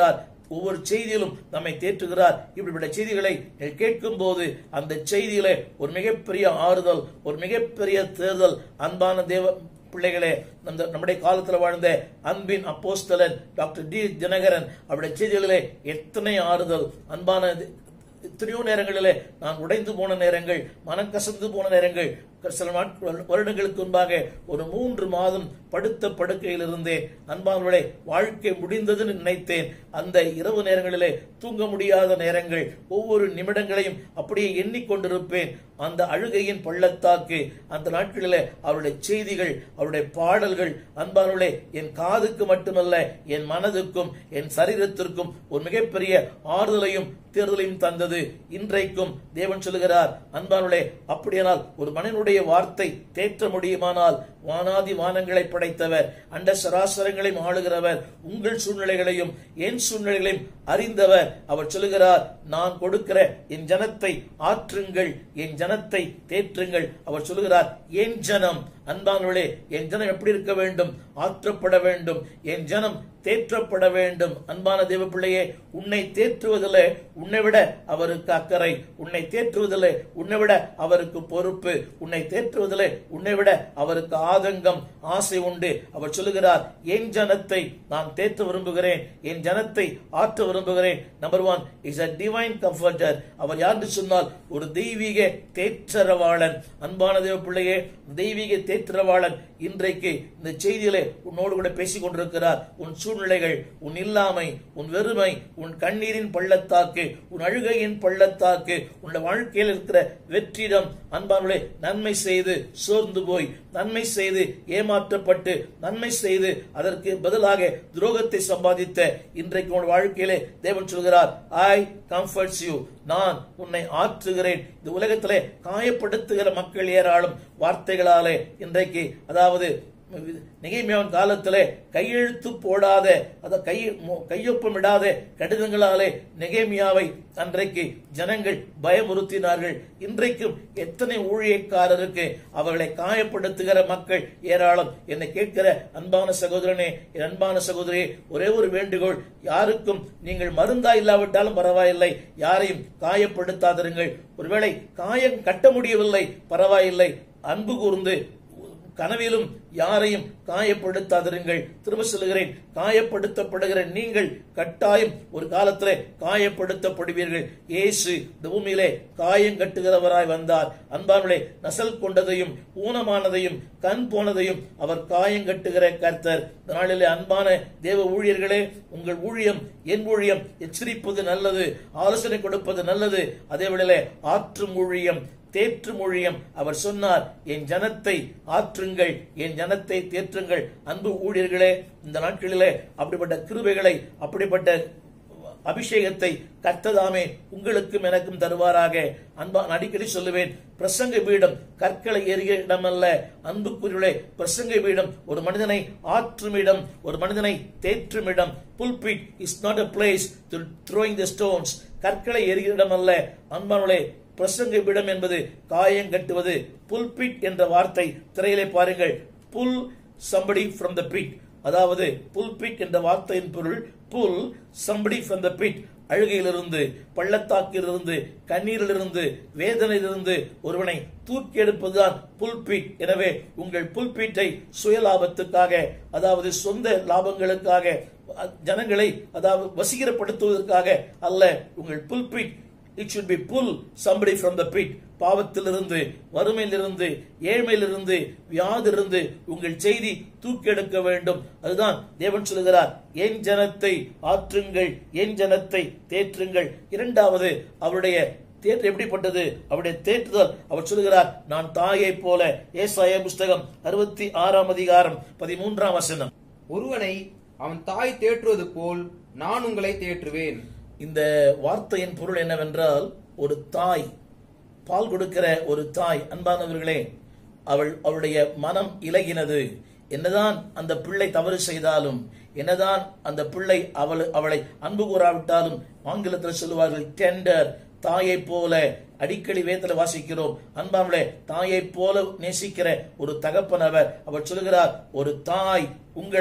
[SPEAKER 3] ஒவ்வொரு செய்தியிலும் நம்மை தேற்றுகிறார். இப்படிப்பட்ட செய்திகளை கேட்கும் போது அந்த செய்தியிலே ஒரு மிகப்பெரிய ஆறுதல், ஒரு மிகப்பெரிய தேர்தல். அன்பான தேவ பிள்ளைகளே, நம்முடைய காலத்தில் வாழ்ந்த அன்பின் அப்போஸ்தலன் டாக்டர் டி தினகரன் அவருடைய செய்திகளிலே எத்தனை ஆறுதல். அன்பான எத்தனையோ நேரங்களிலே நான் உடைந்து போன நேரங்கள், மனம் கசந்து போன நேரங்கள். சில நாட்கள் வருடங்களுக்கு முன்பாக ஒரு மூன்று மாதம் படுத்த படுக்கையில் இருந்தேன். அன்பானவர்களே, வாழ்க்கை முடிந்ததுன்னு நினைத்தேன். அந்த இரவு நேரங்களிலே தூங்க முடியாத நேரங்கள், ஒவ்வொரு நிமிடங்களையும் அப்படியே எண்ணிக்கொண்டிருப்பேன். அந்த அழுகையின் பள்ளத்தாக்கு, அந்த நாட்களிலே அவருடைய செய்திகள், அவருடைய பாடல்கள் அன்பானவர்களே என் காதுக்கு மட்டுமல்ல என் மனதுக்கும் என் சரீரத்திற்கும் ஒரு மிகப்பெரிய ஆறுதலையும் தேர்தலையும் தந்தது. இன்றைக்கும் தேவன் சொல்லுகிறார், அன்பானவர்களே, அப்படியானால் ஒரு மனிதனுடைய வார்த்தை தேற்ற முடியுமானால் வானாதி வானங்களை படைத்தவர், அண்ட சராசரங்களையும் ஆளுகிறவர், உங்கள் சூழ்நிலைகளையும் என் சூழ்நிலைகளையும் அறிந்தவர். அவர் சொல்லுகிறார், நான் கொடுக்கிற என் ஜனத்தை ஆற்றுங்கள், என் ஜனத்தை தேற்றுங்கள். அவர் சொல்லுகிறார், என் ஜனம். அன்பானவர்களே, என் ஜனம் எப்படி இருக்க வேண்டும்? ஆற்றப்பட வேண்டும். என் ஜனம் தேற்றப்பட வேண்டும். அன்பான தேவ பிள்ளையே, உன்னை தேற்றுவதில்லை உன்னை விட அவருக்கு அக்கறை, உன்னை தேற்றுவதில்லை உன்னை விட அவருக்கு பொறுப்பு, உன்னை தேற்றுவதில்லை உன்னை விட அவருக்கு ஆதங்கம், ஆசை உண்டு. அவர் சொல்லுகிறார், என் ஜனத்தை நான் தேற்ற விரும்புகிறேன், என் ஜனத்தை ஆற்ற விரும்புகிறேன். Number one is a divine comforter. அவர் யார் சொன்னால் ஒரு தெய்வீக தேற்றரவாளன். அன்பான தேவ பிள்ளையே, தெய்வீக தேற்றரவாளன் இன்றைக்கு இந்த செய்தியிலே உன்னோடு கூட பேசிக் கொண்டிருக்கிறார். உன் சூழ்நிலைகள், உன் இல்லாமை, உன் வெறுமை, உன் கண்ணீரின் பள்ளத்தாக்கு, உன் அழுகையின் பள்ளத்தாக்கு, உன் வாழ்க்கையில் இருக்கிற வெற்றிடம் அன்பானவர்களே, நன்மை செய்து சோர்ந்து போய், நன்மை செய்து ஏமாற்றப்பட்டு, நன்மை செய்து அதற்கு பதிலாக துரோகத்தை சம்பாதித்த இன்றைக்கு உன் வாழ்க்கையிலே தேவன் சொல்கிறார், ஐ கம்ஃபர்ட்ஸ் யூ, நான் உன்னை ஆற்றுகிறேன். இந்த உலகத்திலே காயப்படுத்துகிற மக்கள் ஏராளம். வார்த்தைகளாலே இன்றைக்கு, அதாவது நெகேமியாவின் காலத்திலே கையெழுத்து போடாத, கை கையொப்பமிடாத கடிதங்களாலே நெகேமியாவை அன்றைக்கு ஜனங்கள் பயமுறுத்தினார்கள். இன்றைக்கும் எத்தனை ஊழியக்காரருக்கு அவர்களை காயப்படுத்துகிற மக்கள் ஏராளம். என்னை கேட்கிற அன்பான சகோதரனே, என் அன்பான சகோதரியே, ஒரே ஒரு வேண்டுகோள், யாருக்கும் நீங்கள் மருந்தா இல்லாவிட்டாலும் பரவாயில்லை, யாரையும் காயப்படுத்தாதிருங்கள். ஒருவேளை காயம் கட்ட முடியவில்லை, பரவாயில்லை, அன்பு கூர்ந்து கனவிலும் யாரையும் காயப்படுத்தாதிருங்கள். திரும்ப சொல்லுகிறேன், காயப்படுத்தப்படுகிற நீங்கள் கட்டாயம் ஒரு காலத்திலே காயப்படுத்தப்படுவீர்கள். இயேசு இந்த பூமியிலே காயம் கட்டுகிறவராய் வந்தார். அன்பானவர்களே, நசல் கொண்டதையும் ஊனமானதையும் கண் போனதையும் அவர் காயம் கட்டுகிற கர்த்தர். இந்த நாளிலே அன்பான தேவ ஊழியர்களே, உங்கள் ஊழியம், என் ஊழியம் எச்சரிப்பது நல்லது, ஆலோசனை கொடுப்பது நல்லது. அதே வேளையிலே ஆற்றும் ஊழியம், தேற்று ஊழியம். அவர் சொன்னார், என் ஜனத்தை ஆற்றுங்கள், என் ஜனத்தை தேற்றுங்கள். அன்பு ஊழியர்களே, இந்த நாட்களிலே அப்படிப்பட்ட கிருபைகளை, அப்படிப்பட்ட அபிஷேகத்தை கர்த்ததாமே உங்களுக்கும் எனக்கும் தருவாராக. அன்பா, அடிக்கடி சொல்லுவேன், பிரசங்க பீடம் கற்களை எறிய இடமல்ல. அன்புக்குரியவர்களே, பிரசங்க பீடம் ஒரு மனிதனை ஆற்றும் இடம், ஒரு மனிதனை தேற்றும் இடம். Pulpit is not a place to throwing the stones. கற்களை எறிய இடமல்ல. அன்பானவர்களே, பிரசங்க பீடம் என்பது காயம் கட்டுவது. புல்பிட் என்ற வார்த்தை திரையிலே பாருங்கள். Pull somebody from the pit, அதாவது புல்பிட் என்ற வார்த்தையின் பொருள் புல் somebody from the pit. அழுகையிலிருந்து, பள்ளத்தாக்கிலிருந்து, கண்ணீரிலிருந்து, வேதனையிலிருந்து ஒருவனை தூக்கி எடுப்பதுதான் புல்பிட். எனவே உங்கள் புல்பிட்டை சுயலாபத்துக்காக, அதாவது சொந்த லாபங்களுக்காக, ஜனங்களை அதாவது வசீகரப்படுத்துவதற்காக அல்ல. உங்கள் pulpit it should be pull somebody from the pit. பாவத்திலிருந்து, வறுமையிலிருந்து, ஏழ்மையிலிருந்து, வியாதிலிருந்து உங்கள் செய்தி தூக்கெடுக்க வேண்டும். அதுதான் தேவன் சொல்லுகிறார், என் ஜனத்தை ஆற்றுங்கள், என் ஜனத்தை தேற்றுங்கள். இரண்டாவது, அவருடைய தேற்று எப்படிப்பட்டது? அவருடைய தேற்றுதல். அவர் சொல்லுகிறார், நான் தாயை போல. ஏசாயா புஸ்தகம் அறுபத்தி ஆறாம் அதிகாரம் பதிமூன்றாம் வசனம்.
[SPEAKER 4] ஒருவனை அவன் தாய் தேற்றுவது போல் நான் உங்களை தேற்றுவேன்.
[SPEAKER 3] இந்த வார்த்தையின் பொருள் என்னவென்றால், ஒரு தாய், பால் கொடுக்கிற ஒரு தாய். அன்பானவர்களே, அவள் அவளுடைய மனம் இலகினது. என்னதான் அந்த பிள்ளை தவறு செய்தாலும், என்னதான் அந்த பிள்ளை அவள் அவளை அன்பு கூறாவிட்டாலும், ஆங்கிலத்தில் சொல்லுவார்கள் டெண்டர், தாயை போல. அடிக்கடி வேதத்தில் வாசிக்கிறோம். அன்பானவர்களே, தாயை போல நேசிக்கிற ஒரு தகப்பன் அவர். அவர் சொல்லுகிறார், ஒரு தாய் உங்களை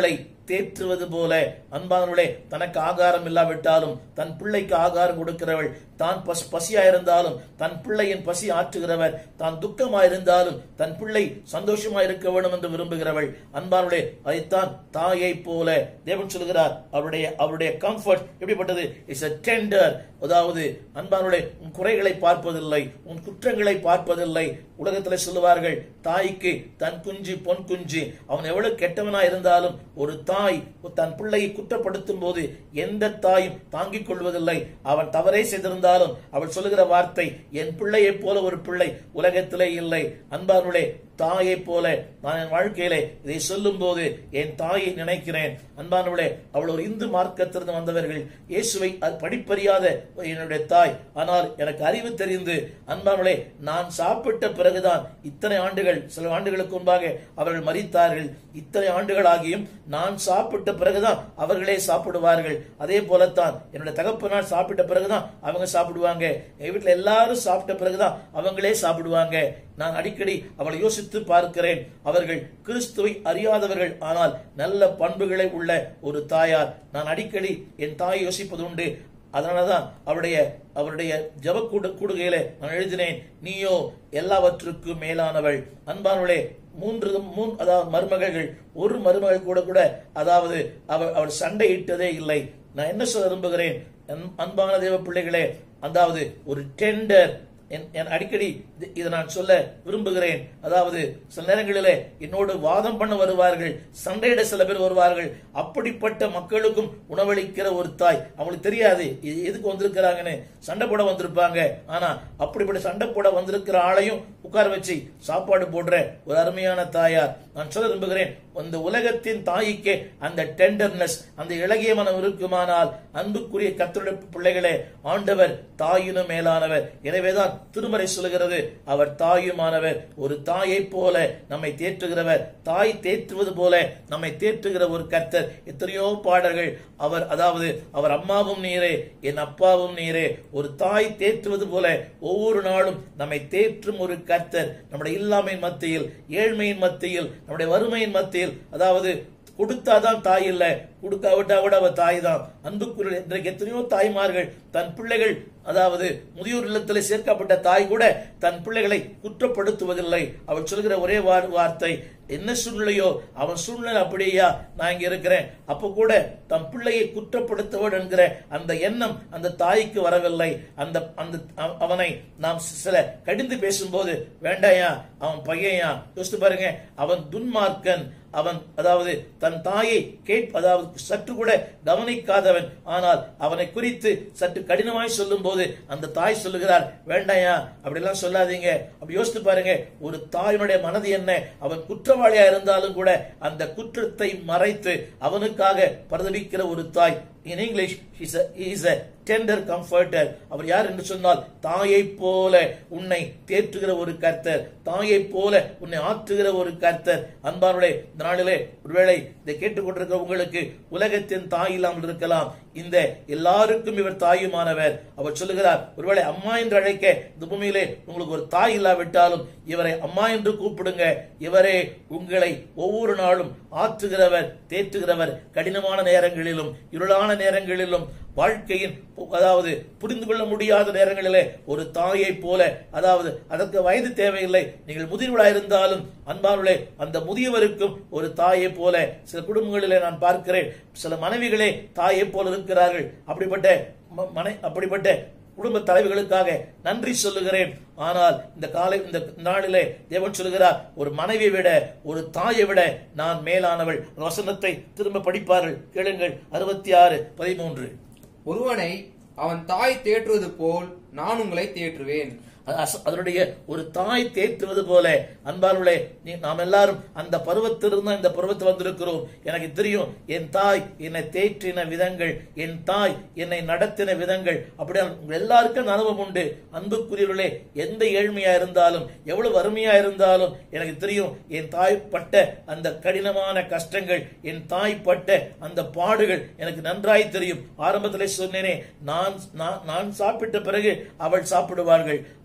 [SPEAKER 3] தேற்றுவது போல, அன்பானவர்களே, தனக்கு ஆகாரம் இல்லாவிட்டாலும் தன் பிள்ளைக்கு ஆகாரம் கொடுக்கிறவள், தான் பஸ் பசியாயிருந்தாலும் தன் பிள்ளையின் பசி ஆற்றுகிறவர், தான் துக்கமாயிருந்தாலும் தன் பிள்ளை சந்தோஷமா இருக்க வேண்டும் என்று விரும்புகிறவள். அன்பானவர்களே, அதைத்தான் தாயை போல தேவன் சொல்கிறார். அவருடைய அவருடைய கம்ஃபர்ட் எப்படிப்பட்டது? It's a tender. அதாவது அன்பானவர்களே, உன் குறைகளை பார்ப்பதில்லை, உன் குற்றங்களை பார்ப்பதில்லை. உலகத்தில் சொல்லுவார்கள், தாய்க்கு தன் குஞ்சு பொன் குஞ்சு. அவன் எவ்வளவு கெட்டவனா இருந்தாலும் ஒரு தாய் தன் பிள்ளையை குற்றப்படுத்தும் போது எந்த தாயும் தாங்கிக் கொள்வதில்லை. அவன் தவறே செய்திருந்தாலும் அவள் சொல்லுகிற வார்த்தை, என் பிள்ளையை போல ஒரு பிள்ளை உலகத்திலே இல்லை. அன்பானவர்களே, தாயை போல நான் என் வாழ்க்கையிலே இதை சொல்லும் போது என் தாயை நினைக்கிறேன். அன்பானவர்களே, அவள் ஒரு இந்து மார்க்கத்திலிருந்து வந்தவர்கள். இயேசுவை படிப்பறியாத என்னுடைய தாய். ஆனால் எனக்கு அறிவு தெரிந்து, அன்பானவர்களே, நான் சாப்பிட்ட பிறகுதான் இத்தனை ஆண்டுகள், சில ஆண்டுகளுக்கு முன்பாக அவர்கள் மரித்தார்கள். இத்தனை ஆண்டுகள் ஆகியும் நான் சாப்பிட்ட பிறகுதான் அவர்களே சாப்பிடுவார்கள். அதே போலத்தான் என்னுடைய தகப்பனார் சாப்பிட்ட பிறகுதான் அவங்க சாப்பிடுவாங்க. எங்க வீட்டுல எல்லாரும் சாப்பிட்ட பிறகுதான் அவங்களே சாப்பிடுவாங்க. நான் அடிக்கடி அவளை யோசித்து பார்க்கிறேன். அவர்கள் கிறிஸ்துவை அறியாதவர்கள், ஆனால் நல்ல பண்புகளை உள்ள ஒரு தாயார். நான் அடிக்கடி என் தாயை யோசிப்பது உண்டு. அதனாலதான் அவருடைய அவருடைய ஜப கூடுகையில நான் எழுதினேன், நீயோ எல்லாவற்றுக்கும் மேலானவள். அன்பானவளே, மூன்று மூன்று அதாவது மருமகள், ஒரு மருமகள் கூட கூட அதாவது அவள் அவள் சண்டையிட்டதே இல்லை. நான் என்ன சொல்ல விரும்புகிறேன், அன்பான தேவ பிள்ளைகளே, அதாவது ஒரு டெண்டர், அடிக்கடி இதை நான் சொல்ல விரும்புகிறேன். அதாவது சில நேரங்களிலே என்னோடு வாதம் பண்ண வருவார்கள், சண்டையிட சில பேர் வருவார்கள். அப்படிப்பட்ட மக்களுக்கும் உணவளிக்கிற ஒரு தாய். அவங்களுக்கு தெரியாது எதுக்கு வந்திருக்கிறாங்கன்னு, சண்டை போட வந்திருப்பாங்க. ஆனா அப்படிப்பட்ட சண்டை போட வந்திருக்கிற ஆளையும் உட்கார வச்சு சாப்பாடு போடுற ஒரு அருமையான தாயார். நான் சொல்ல விரும்புகிறேன், அந்த உலகத்தின் தாய்க்கே அந்த டெண்டர்னஸ், அந்த இளகிய மனம் இருக்குமானால், அன்புக்குரிய கர்த்தருடைய பிள்ளைகளே, ஆண்டவர் தாயினும் மேலானவர். எனவேதான் திருமறை சொல்லுகிறது, அவர் தாயுமானவர். ஒரு தாயை போல நம்மை தேற்றுகிறவர், தாய் தேற்றுவது போல நம்மை தேற்றுகிற ஒரு கர்த்தர். எத்தனையோ பாடல்கள் அவர், அதாவது அவர் அம்மாவும் நீரே, என் அப்பாவும் நீரே. ஒரு தாய் தேற்றுவது போல ஒவ்வொரு நாளும் நம்மை தேற்றும் ஒரு கர்த்தர். நம்முடைய இல்லாமையின் மத்தியில், ஏழ்மையின் மத்தியில், நம்முடைய வறுமையின் மத்தியில், அதாவது கொடுத்தாதான் தாய் இல்ல, கொடுக்காவிட்டா கூட அவ தாய் தான். அன்புக்குரிய இன்றைக்கு எத்தனையோ தாய்மார்கள் தன் பிள்ளைகள், அதாவது முதியோர் இல்லத்தில் சேர்க்கப்பட்ட தாய் கூட தன் பிள்ளைகளை குற்றப்படுத்துவதில்லை. அவள் சொல்கிற ஒரே வார்த்தை, என்ன சூழ்நிலையோ அவன் சூழ்நிலை அப்படியா, நான் இங்க இருக்கிறேன். அப்ப கூட தன் பிள்ளையை குற்றப்படுத்தவன் என்கிற அந்த எண்ணம் அந்த தாய்க்கு வரவில்லை. அந்த அந்த அவனை நாம் சில கடிந்து பேசும்போது, வேண்டாயா அவன் பையன்யா, யோசித்து பாருங்க, அவன் துன்மார்க்கன், அவன் அதாவது தன் தாயை கேட் அதாவது சற்று கூட கவனிக்காதவன். ஆனால் அவனை குறித்து சற்று கடினமாய் சொல்லும் போது அந்த தாய் சொல்லுகிறார், வேண்டாயா அப்படிலாம் சொல்லாதீங்க. அப்படி யோசித்து பாருங்க, ஒரு தாயினுடைய மனது என்ன. அவன் குற்றவாளியா இருந்தாலும் கூட அந்த குற்றத்தை மறைத்து அவனுக்காக பரிதபிக்கிற ஒரு தாய். In English, he is a, he is a tender comforter. அவர் யார் என்று சொன்னால், தாயை போல உன்னை தேற்றுகிற ஒரு கர்த்தர், தாயை போல உன்னை ஆற்றுகிற ஒரு கர்த்தர். அன்பானுடைய இந்த நாளிலே ஒருவேளை இதை கேட்டுக்கொண்டிருக்கிற உங்களுக்கு உலகத்தின் தாய் இல்லாமல் இருக்கலாம். இந்த எல்லாருக்கும் இவர் தாயுமானவர். அவர் சொல்லுகிறார், ஒருவேளை அம்மா என்று அழைக்க இந்த பூமியிலே உங்களுக்கு ஒரு தாய் இல்லாவிட்டாலும் இவரை அம்மா என்று கூப்பிடுங்க. இவரே உங்களை ஒவ்வொரு நாளும் ஆற்றுகிறவர், தேற்றுகிறவர். கடினமான நேரங்களிலும், இருளான நேரங்களிலும், வாழ்க்கையின் அதாவது புரிந்து கொள்ள முடியாத நேரங்களிலே ஒரு தாயை போல, அதாவது அதற்கு வயது தேவையில்லை, நீங்கள் முதிர்வராயிருந்தாலும் அன்பானுள்ளே அந்த முதியவருக்கும் ஒரு தாயை போல சில குடும்பங்களிலே நான் பார்க்கிறேன். சில மனைவிகளே தாயை போல இருக்கிறார்கள். அப்படிப்பட்ட மனை அப்படிப்பட்ட குடும்ப தலைவர்களுக்காக நன்றி சொல்லுகிறேன். ஆனால் இந்த காலை இந்த நாளிலே தேவன் சொல்லுகிறார், ஒரு மனைவியை விட ஒரு தாயை விட நான் மேலானவள். வசனத்தை திரும்ப படிப்பார்கள், கேளுங்கள். அறுபத்தி ஆறு பதிமூன்று.
[SPEAKER 4] ஒருவனை அவன் தாய் தேற்றுவது போல் நான் உங்களை தேற்றுவேன்.
[SPEAKER 3] அதனுடைய ஒரு தாய் தேற்றுவது போல. அன்பானுள்ளே, நாம் எல்லாரும் அந்த பருவத்திலிருந்து இந்த பருவத்தில் வந்திருக்கிறோம். எனக்கு தெரியும் என் தாய் என்னை தேற்றின விதங்கள், என் தாய் என்னை நடத்தின விதங்கள். அப்படியே எல்லாருக்கும் அனுபவம் உண்டு. அன்புக்குரியவர்களே, எந்த ஏழ்மையா இருந்தாலும், எவ்வளவு வறுமையா இருந்தாலும் எனக்கு தெரியும் என் தாய் பட்ட அந்த கடினமான கஷ்டங்கள், என் தாய் பட்ட அந்த பாடுகள் எனக்கு நன்றாய் தெரியும். ஆரம்பத்திலே சொன்னேனே, நான் நான் சாப்பிட்ட பிறகு அவள் சாப்பிடுவார்கள்.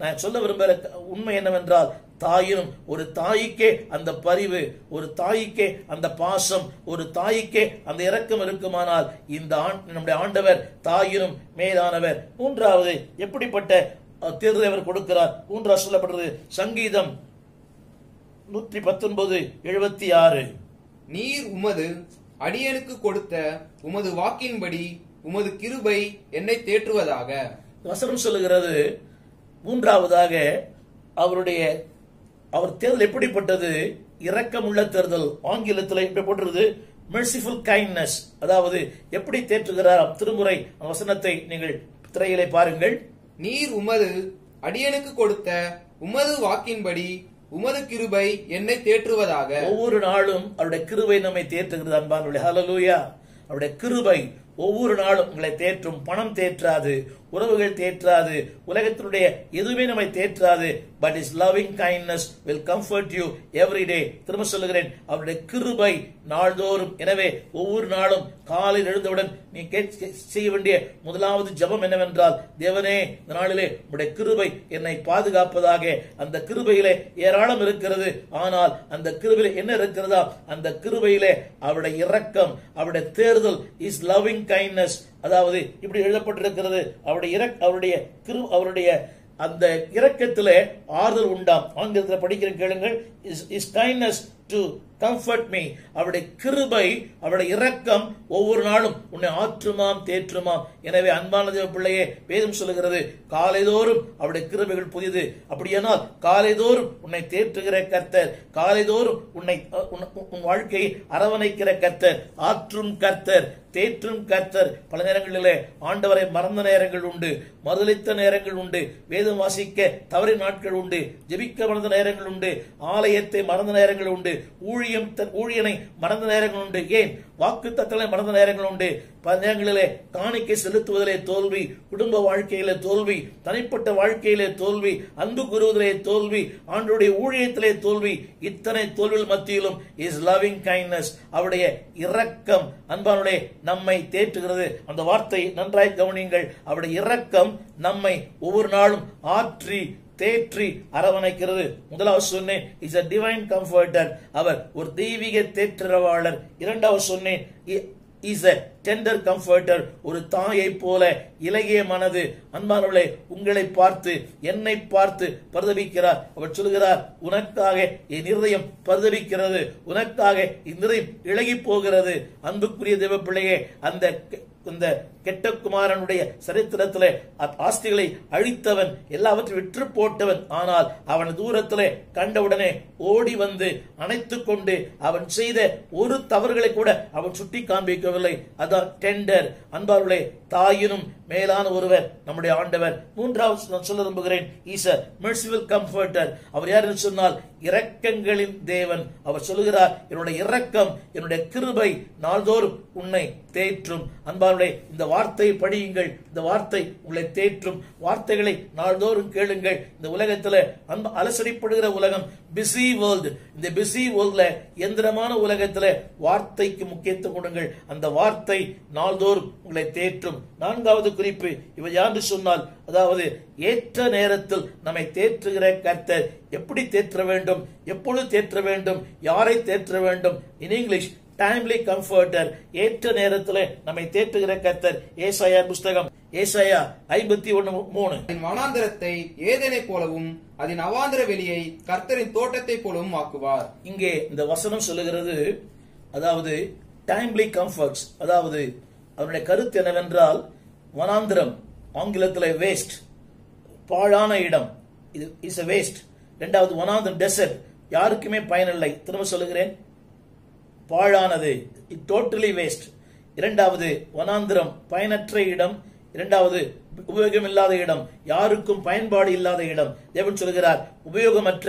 [SPEAKER 3] நான் சொல்ல விரும்புகிற உண்மை என்னவென்றால், தாயினும் ஒரு தாய்க்கே அந்த பரிவு, ஒரு தாய்க்கே அந்த பாசம், ஒரு தாய்க்கே அந்த இரக்கம் இருக்குமானால் இந்த நம்முடைய ஆண்டவர் தாயினும் மேலானவர். மூன்றாவது எப்படிப்பட்ட தேர்தலை அவர் கொடுக்கிறார்? மூன்றாவது சொல்லப்படுறது சங்கீதம் நூற்றி பத்தொன்பது எழுபத்தி ஆறு.
[SPEAKER 4] நீர் உமது அடியனுக்கு கொடுத்த உமது வாக்கின்படி உமது கிருபை என்னை தேற்றுவதாக.
[SPEAKER 3] வசனம் சொல்லுகிறது மூன்றாவதாக அவருடைய அவர் தேர்தல் எப்படிப்பட்டது? இரக்கமுள்ள தேர்தல். ஆங்கிலத்தில் எப்படி போட்டுறது? Merciful kindness. அதாவது எப்படி தேற்றுகிறார்? திருமுறை வசனத்தை நீங்கள் திரையிலே பாருங்கள்.
[SPEAKER 4] நீர் உமது அடியனுக்கு கொடுத்த உமது வாக்கின்படி உமது கிருபை என்னை தேற்றுவதாக.
[SPEAKER 3] ஒவ்வொரு நாளும் அவருடைய கிருபை நம்மை தேற்றுகிறது அன்பானவர்களே. ஹல்லேலூயா. அவருடைய கிருபை ஒவ்வொரு நாளும் உங்களை தேற்றும். பணம் தேற்றாது, உறவுகள் தேற்றாது, உலகத்தினுடைய எதுவுமே நம்மை தேற்றாது. But is loving kindness will comfort you every day. திரும்ப சொல்லுகிறேன், அவருடைய கிருபை நாள்தோறும். எனவே ஒவ்வொரு நாளும் காலையில் எழுந்தவுடன் நீ செய்ய வேண்டிய முதலாவது ஜெபம் என்னவென்றால், தேவனே இந்த நாளிலே உம்முடைய கிருபை என்னை பாதுகாப்பதாக. அந்த கிருபையிலே ஏராளம் இருக்கிறது. ஆனால் அந்த கிருபையிலே என்ன இருக்கிறதா? அந்த கிருபையிலே அவருடைய இரக்கம், அவருடைய தேர்தல் இஸ் லவ்விங் கைண்ட்னஸ். அதாவது இப்படி எழுதப்பட்டிருக்கிறது, அவருடைய அவருடைய அவருடைய அந்த இரக்கத்திலே ஆறுதல் உண்டாம். ஆங்கிலத்தில் படிக்கிற கேளுங்கள். Is kindness to comfort me. அவருடைய கிருபை, அவருடைய இரக்கம் ஒவ்வொரு நாளும் உன்னை ஆற்றுமாம் தேற்றுமாம். எனவே அன்பான தேவ பிள்ளையே, வேதம் சொல்லுகிறது காலைதோறும் அவருடைய கிருபைகள் புதிது. அப்படியானால் காலைதோறும் உன்னை தேற்றுகிற கர்த்தர், காலைதோறும் உன்னை உன் வாழ்க்கையை அரவணைக்கிற கர்த்தர், ஆற்றும் கர்த்தர், தேற்றும் கர்த்தர். பல நேரங்களிலே ஆண்டவரை மறந்த நேரங்கள் உண்டு, மறுதலித்த நேரங்கள் உண்டு, வேதம் வாசிக்க தவறின நாட்கள் உண்டு, ஜெபிக்க மறந்த நேரங்கள் உண்டு, ஆலயத்தை மறந்த நேரங்கள் உண்டு, ஊழியம் ஊழியனை மறந்த நேரங்கள் உண்டு. ஏன் வாக்கு தத்தலை மறந்த நேரங்கள் உண்டு. பல நேரங்களிலே காணிக்கை செலுத்துவதிலே தோல்வி, குடும்ப வாழ்க்கையிலே தோல்வி, தனிப்பட்ட வாழ்க்கையிலே தோல்வி, அன்பு கூறுவதிலே தோல்வி, ஆண்டவருடைய ஊழியத்திலே தோல்வி. இத்தனை தோல்விகள் மத்தியிலும் இஸ் லவ்விங் கைண்ட்னஸ், அவருடைய இரக்கம் அன்பானுடைய நம்மை தேற்றுகிறது. அந்த வார்த்தை நன்றாய் கவனியுங்கள். அவருடைய இரக்கம் நம்மை ஒவ்வொரு நாளும் ஆற்றி தேற்றி அரவணைக்கிறது. முதலாவது சொன்னேன், இஸ் a divine comforter. அவர் ஒரு தெய்வீக தேற்றரவாளர். இரண்டாவது சொன்னேன், is a tender comforter. ஒரு தாயை போல இலகிய மனது. அன்பானவர்களே, உங்களை பார்த்து என்னை பார்த்து பரிதபிக்கிறார். அவர் சொல்கிறார், உனக்காக என் இருதயம் பரிதபிக்கிறது, உனக்காக என் இருதயம் இலகி போகிறது. அன்புக்குரிய தேவ பிள்ளையே, அந்த இந்த கெட்ட குமாரனுடைய சரித்திரத்திலே ஆஸ்திகளை அழித்தவன், எல்லாவற்றையும் விற்று போட்டவன். ஆனால் அவன் தூரத்திலே கண்டவுடனே ஓடி வந்து அணைத்துக் கொண்டு அவன் செய்த ஒரு தவறுகளை கூட அவன் சுட்டி காண்பிக்கவில்லை. அதான் டெண்டர். அன்பார்களே, தாயினும் மேலான ஒருவர் நம்முடைய ஆண்டவர். மூன்றாவது நான் சொல்ல விரும்புகிறேன், இஸ் a merciful comforter. அவர் யார் என்று சொன்னால் இரக்கங்களின் தேவன். அவர் சொல்லுகிறார், என்னுடைய இரக்கம், என்னுடைய கிருபை நாள்தோறும் உன்னை தேற்றும். அன்பார்களே, இந்த வார்த்தையை படியுங்கள். இந்த வார்த்தை உங்களை தேற்றும். வார்த்தைகளை நாள்தோறும் கேளுங்கள். இந்த உலகத்தில் அன்பு அலசடிப்படுகிற உலகம், பிஸி வேர்ல்டு. இந்த பிஸி வேர்ல்ட்ல, எந்திரமான உலகத்தில் வார்த்தைக்கு முக்கியத்துவம் கொடுங்கள். அந்த வார்த்தை நாள்தோறும் உங்களை தேற்றும். நான்காவது குறிப்பு, இவர் யார் சொன்னால், அதாவது ஏற்ற நேரத்தில் நம்மை தேற்றுகிற கர்த்தர். எப்படி தேற்ற வேண்டும், எப்பொழுது தேற்ற வேண்டும், யாரை தேற்ற வேண்டும்? In English, timely comforter. ஏற்ற நேரத்தில் நம்மை தேற்றுகிற கர்த்தர். ஏசாயா புஸ்தகம், ஏசாயா ஐம்பத்தி ஒன்னு மூணு.
[SPEAKER 4] வனாந்தரத்தை ஏதேனை போலவும் அதன் அவாந்தர வெளியை கர்த்தரின் தோட்டத்தை போலவும் ஆக்குவார்.
[SPEAKER 3] இங்கே இந்த வசனம் சொல்லுகிறது, அதாவது டைம்லி கம்ஃபர்ட்ஸ். அதாவது அவருடைய கருத்து என்னவென்றால், வனாந்திரம் ஆங்கிலத்தில் வேஸ்ட், பாழான இடம். இது இஸ் a வேஸ்ட். இரண்டாவது வனாந்திரம், டெசர்ட், யாருக்குமே பயனில்லை. திரும்ப சொல்லுகிறேன், பாழானது, இட் டோட்டலி வேஸ்ட். இரண்டாவது வனாந்திரம், பயனற்ற இடம். இரண்டாவது உபயோகம் இல்லாத இடம், யாருக்கும் பயன்பாடு இல்லாத இடம். தேவன் சொல்கிறார், உபயோகமற்ற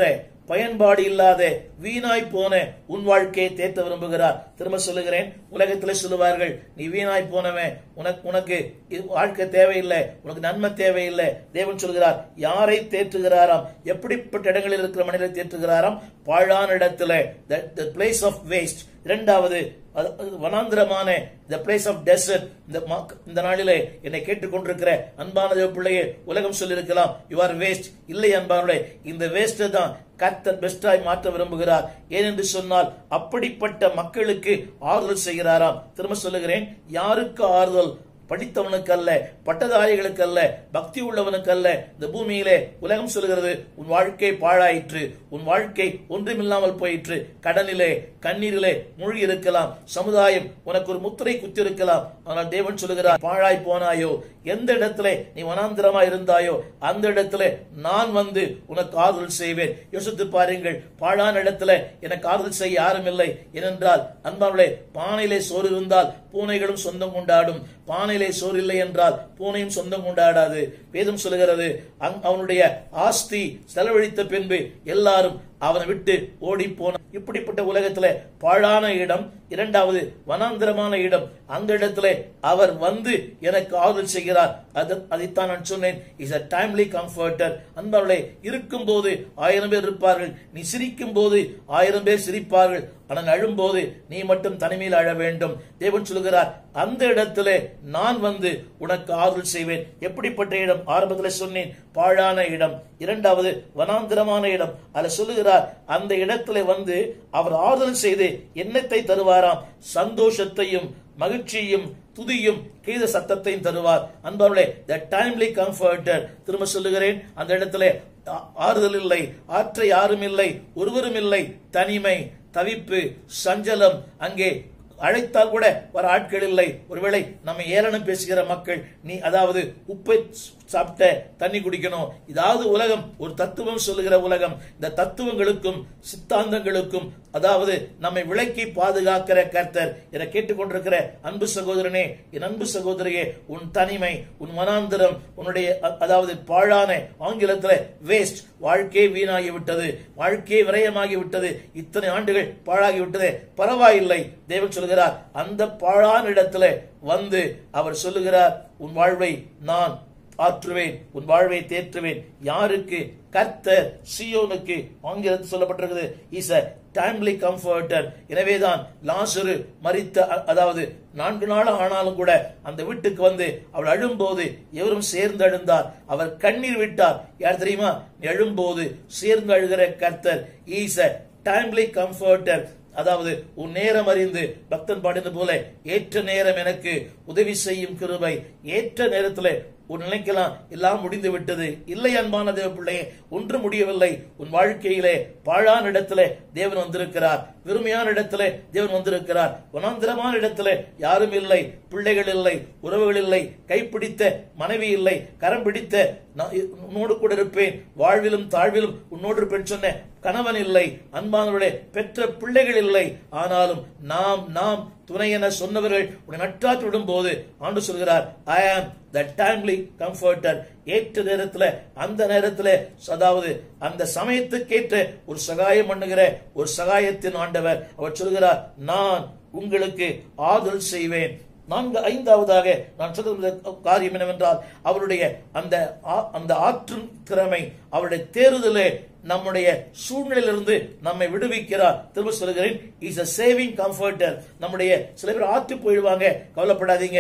[SPEAKER 3] பயன்பாடு இல்லாத வீணாய் போன உன் வாழ்க்கையை தேற்ற விரும்புகிறார். திரும்ப சொல்லுகிறேன், உலகத்துல சொல்லுவார்கள், நீ வீணாய் போனவன், உனக்கு உனக்கு வாழ்க்கை தேவையில்லை, உனக்கு நன்மை தேவையில்லை. தேவன் சொல்கிறார், யாரை தேற்றுகிறாராம்? எப்படிப்பட்ட இடங்களில் இருக்கிற மனிதரை தேற்றுகிறாராம்? பாழான இடத்துல, the place of waste. இரண்டாவது வனாந்திரமான the place of desert. இந்த நாளிலே என்னை கேட்டுக்கொண்டிருக்கிற அன்பான தேவ பிள்ளையே, உலகம் சொல்லியிருக்கலாம் you are waste. இல்லை அன்பானே, இந்த வேஸ்ட் தான் கர்த்தர் பெஸ்டாய் மாற்ற விரும்புகிறார். ஏனென்று சொன்னால் அப்படிப்பட்ட மக்களுக்கு ஆறுதல் செய்கிறாராம். திரும்ப சொல்லுகிறேன், யாருக்கு ஆறுதல்? படித்தவனுக்கு அல்ல, பட்டதாரிகளுக்கு அல்ல, பக்தி உள்ளவனுக்கு அல்ல. இந்த பூமியிலே உலகம் சொல்கிறது, உன் வாழ்க்கை பாழாயிற்று, உன் வாழ்க்கை ஒன்றுமில்லாமல் போயிற்று, கடனிலே கண்ணீரிலே மூழ்கி இருக்கலாம், சமுதாயம் உனக்கு ஒரு முத்திரை குத்தி இருக்கலாம். ஆனால் தேவன் சொல்லுகிறார், பாழாய் போனாயோ, எந்த இடத்துல நீ வனாந்திரமா இருந்தாயோ அந்த இடத்துல நான் வந்து உனக்கு ஆறுதல் செய்வேன். யோசித்து பாருங்கள், பாழான இடத்துல எனக்கு ஆறுதல் செய்ய யாரும் இல்லை. ஏனென்றால் அன்பானவர்களே, பானையிலே சோறு இருந்தால் பூனைகளும் சொந்தம் கொண்டாடும், பானையிலே சோறு இல்லை என்றால் பூனையும் சொந்தம் கொண்டாடாது. வேதம் சொல்லுகிறது, அவனுடைய ஆஸ்தி செலவழித்த பின்பு எல்லாரும் அவனை விட்டு ஓடி போன. இப்படிப்பட்ட உலகத்துல பாழான இடம், இரண்டாவது வனாந்திரமான இடம், அந்த இடத்துல அவர் வந்து எனக்கு ஆறுதல் செய்கிறார். அதைத்தான் நான் சொன்னேன், இஸ் a timely comforter. அன்பார்களே, இருக்கும் போது ஆயிரம் பேர் இருப்பார்கள், நீ சிரிக்கும் போது ஆயிரம் பேர் சிரிப்பார்கள், ஆனால் அழும்போது நீ மட்டும் தனிமையில் அழ வேண்டும். தேவன் சொல்கிறார், அந்த இடத்துல நான் வந்து உனக்கு ஆறுதல் செய்வேன். எப்படிப்பட்ட இடம்? ஆரம்பத்தில் சொன்னேன், பாழான இடம். இரண்டாவது வனாந்திரமான இடம். அதை சொல்லுகிறார், அந்த இடத்துல வந்து அவர் ஆறுதல் செய்து எண்ணத்தை தருவாராம், சந்தோஷத்தையும் மகிழ்ச்சியும் துதியும் கீத சத்தத்தையும் தருவார். அன்பார்களே, the timely comforter. திரும்ப சொல்லுகிறேன், அந்த இடத்துல ஆறுதல் இல்லை, ஆற்ற யாரும் இல்லை, ஒருவரும் இல்லை, தனிமை, தவிப்பு, சஞ்சலம். அங்கே அழைத்தால் கூட வர ஆட்கள் இல்லை. ஒருவேளை நம்ம ஏளனம் பேசுகிற மக்கள், நீ அதாவது உப்பை சாப்பிட்ட தண்ணி குடிக்கணும், இதாவது உலகம் ஒரு தத்துவம் சொல்லுகிற உலகம். இந்த தத்துவங்களுக்கும் சித்தாந்தங்களுக்கும் அதாவது நம்மை விலக்கி பாதுகாக்கிற கர்த்தர். என கேட்டுக்கொண்டிருக்கிற அன்பு சகோதரனே, என் அன்பு சகோதரியே, உன் தனிமை, உன் மனாந்திரம், உன்னுடைய அதாவது பாழான ஆங்கிலத்தில் வேஸ்ட், வாழ்க்கை வீணாகி விட்டது, வாழ்க்கை விரயமாகி விட்டது, இத்தனை ஆண்டுகள் பாழாகி விட்டது, பரவாயில்லை. தேவன் சொல்கிறார், அந்த பாழான இடத்துல வந்து அவர் சொல்லுகிறார், உன் வாழ்வை நான் ஆற்றுவேன், உன் வாழ்வை தேற்றுவேன். யாருக்கு? கர்த்தர் சீயோனுக்கு. ஆங்கிலத்தில் சொல்லப்பட்டிருக்கிறது, இஸ் a timely comforter. எனவேதான் லாசரு மரித்த அதாவது நான்கு நாள் ஆனாலும் கூட அந்த வீட்டுக்கு வந்து அவள் அழும்போது எவரும் சேர்ந்து அழுந்தார், அவர் கண்ணீர் விட்டார். யார் தெரியுமா? எழும்போது சேர்ந்து அழுகிற கர்த்தர். Is a timely comforter. அதாவது உன் நேரம் அறிந்து, பக்தன் பாடினது போல, ஏற்ற நேரம் எனக்கு உதவி செய்யும் கிருபை. ஏற்ற நேரத்தில் உன் நினைக்கலாம் எல்லாம் முடிந்து விட்டது. இல்லை அன்பான தேவ பிள்ளையே, ஒன்று முடியவில்லை. உன் வாழ்க்கையிலே பாழான இடத்துல தேவன் வந்திருக்கிறார், வெறுமையான இடத்துல தேவன் வந்திருக்கிறார், வனாந்திரமான இடத்துல யாரும் இல்லை, பிள்ளைகள் இல்லை, உறவுகள் இல்லை, கைப்பிடித்த மனைவி இல்லை, கரம் பிடித்த உன்னோடு கூட இருப்பேன், வாழ்விலும் தாழ்விலும் உன்னோடு இருப்பேன் சொன்ன கணவன் இல்லை, அன்பானவர்களே பெற்ற பிள்ளைகள் இல்லை. ஆனாலும் நாம் நாம் துணை என சொன்னவர்கள் உன்னை நட்டாற்றி விடும் போது ஆண்டு சொல்கிறார், ஐ ஆம் த டைம்லி கம்ஃபர்டர். ஏற்ற நேரத்தில், அந்த நேரத்தில், அதாவது அந்த சமயத்துக்கேற்ற ஒரு சகாயம் பண்ணுகிற ஒரு சகாயத்தின் ஆண்டவர். அவர் சொல்கிறார், நான் உங்களுக்கு ஆறுதல் செய்வேன். நான்கு ஐந்தாவதாக நான் சொல்ல காரியம் என்னவென்றால், அவருடைய அந்த அந்த ஆற்றும் திறமை, அவருடைய தேறுதலே நம்முடைய சூழ்நிலையிலிருந்து நம்மை விடுவிக்கிறார். திரும்ப சொல்கிறேன், இஸ் a saving comforter. நம்முடைய சில பேர் ஆற்றி போயிடுவாங்க, கவலைப்படாதீங்க,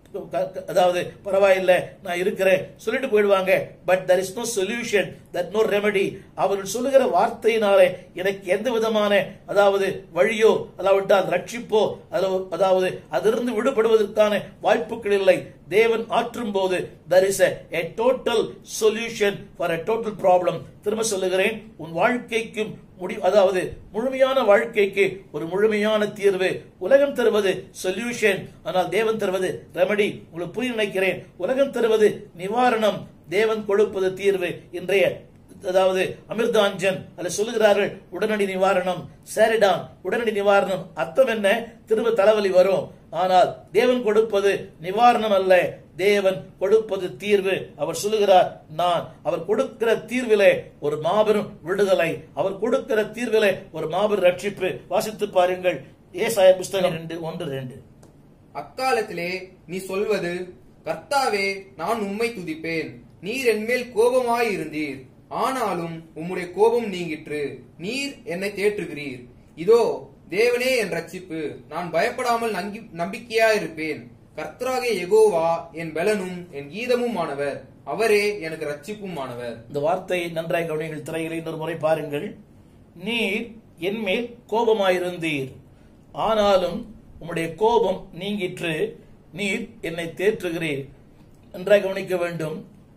[SPEAKER 3] அதாவது பரவாயில்லை நான் இருக்கிறேன் சொல்லிட்டு போயிடுவாங்க. But there is no solution, that no remedy. அவர்கள் சொல்லுகிற வார்த்தையினாலே எனக்கு எந்த விதமான அதாவது வழியோ அல்லாவிட்டால் ரட்சிப்போ அதாவது அதிலிருந்து விடுபடுவதற்கான வாய்ப்புகள் இல்லை. தேவன் ஆற்றும் போது there is a, a total solution for a total problem. திரும்ப சொல்லுகிறேன், உன் வாழ்க்கைக்கும் முடி அதாவது முழுமையான வாழ்க்கைக்கு ஒரு முழுமையான தீர்வு. உலகம் தருவது சொல்யூஷன், ஆனால் தேவன் தருவது ரெமடி. உங்களுக்கு புரிய நினைக்கிறேன். உலகம் தருவது நிவாரணம், தேவன் கொடுப்பது தீர்வு. இன்றைய அதாவது அமிர்தாஞ்சன் அல்ல சொல்லுகிறார்கள் உடனடி நிவாரணம், சரிடான் உடனடி நிவாரணம். அர்த்தம் என்ன? திரும்ப தலைவலி வரும். ஆனால் தேவன் கொடுப்பது நிவாரணம் அல்ல, தேவன் கொடுப்பது தீர்வு. அவர் சொல்லுகிறார், நான் அவர் கொடுக்கிற தீர்விலே ஒரு மாபெரும் விடுதலை, அவர் கொடுக்கிற தீர்விலே ஒரு மாபெரும் ரட்சிப்பு. வாசித்து பாருங்கள் ஏசாயா புஸ்தகம் ரெண்டு ஒன்று ரெண்டு.
[SPEAKER 4] அக்காலத்திலே நீ சொல்வது, கர்த்தாவே, நான் உம்மை துதிப்பேன், நீர் என்மேல் கோபமாயிருந்தீர், ஆனாலும் உம்முடைய கோபம் நீங்கிற்று, நீர் என்னை தேற்றுகிறீர். இதோ தேவனே என் ரட்சிப்பு, நான் பயப்படாமல் நம்பிக்கையாயிருப்பேன். கர்த்தராகிய யெகோவா என் பலனும் என் கீதமும் ஆனவர், அவரே எனக்கு ரட்சிப்பும் ஆனவர். இந்த
[SPEAKER 3] வார்த்தையை நன்றாக கவனியுங்கள். திரையிலே இன்னொரு முறை பாருங்கள். நீர் என்மேல் கோபமாயிருந்தீர், ஆனாலும் உம்முடைய கோபம் நீங்கிற்று, நீர் என்னை தேற்றுகிறீர். நன்றாக கவனிக்க வேண்டும்.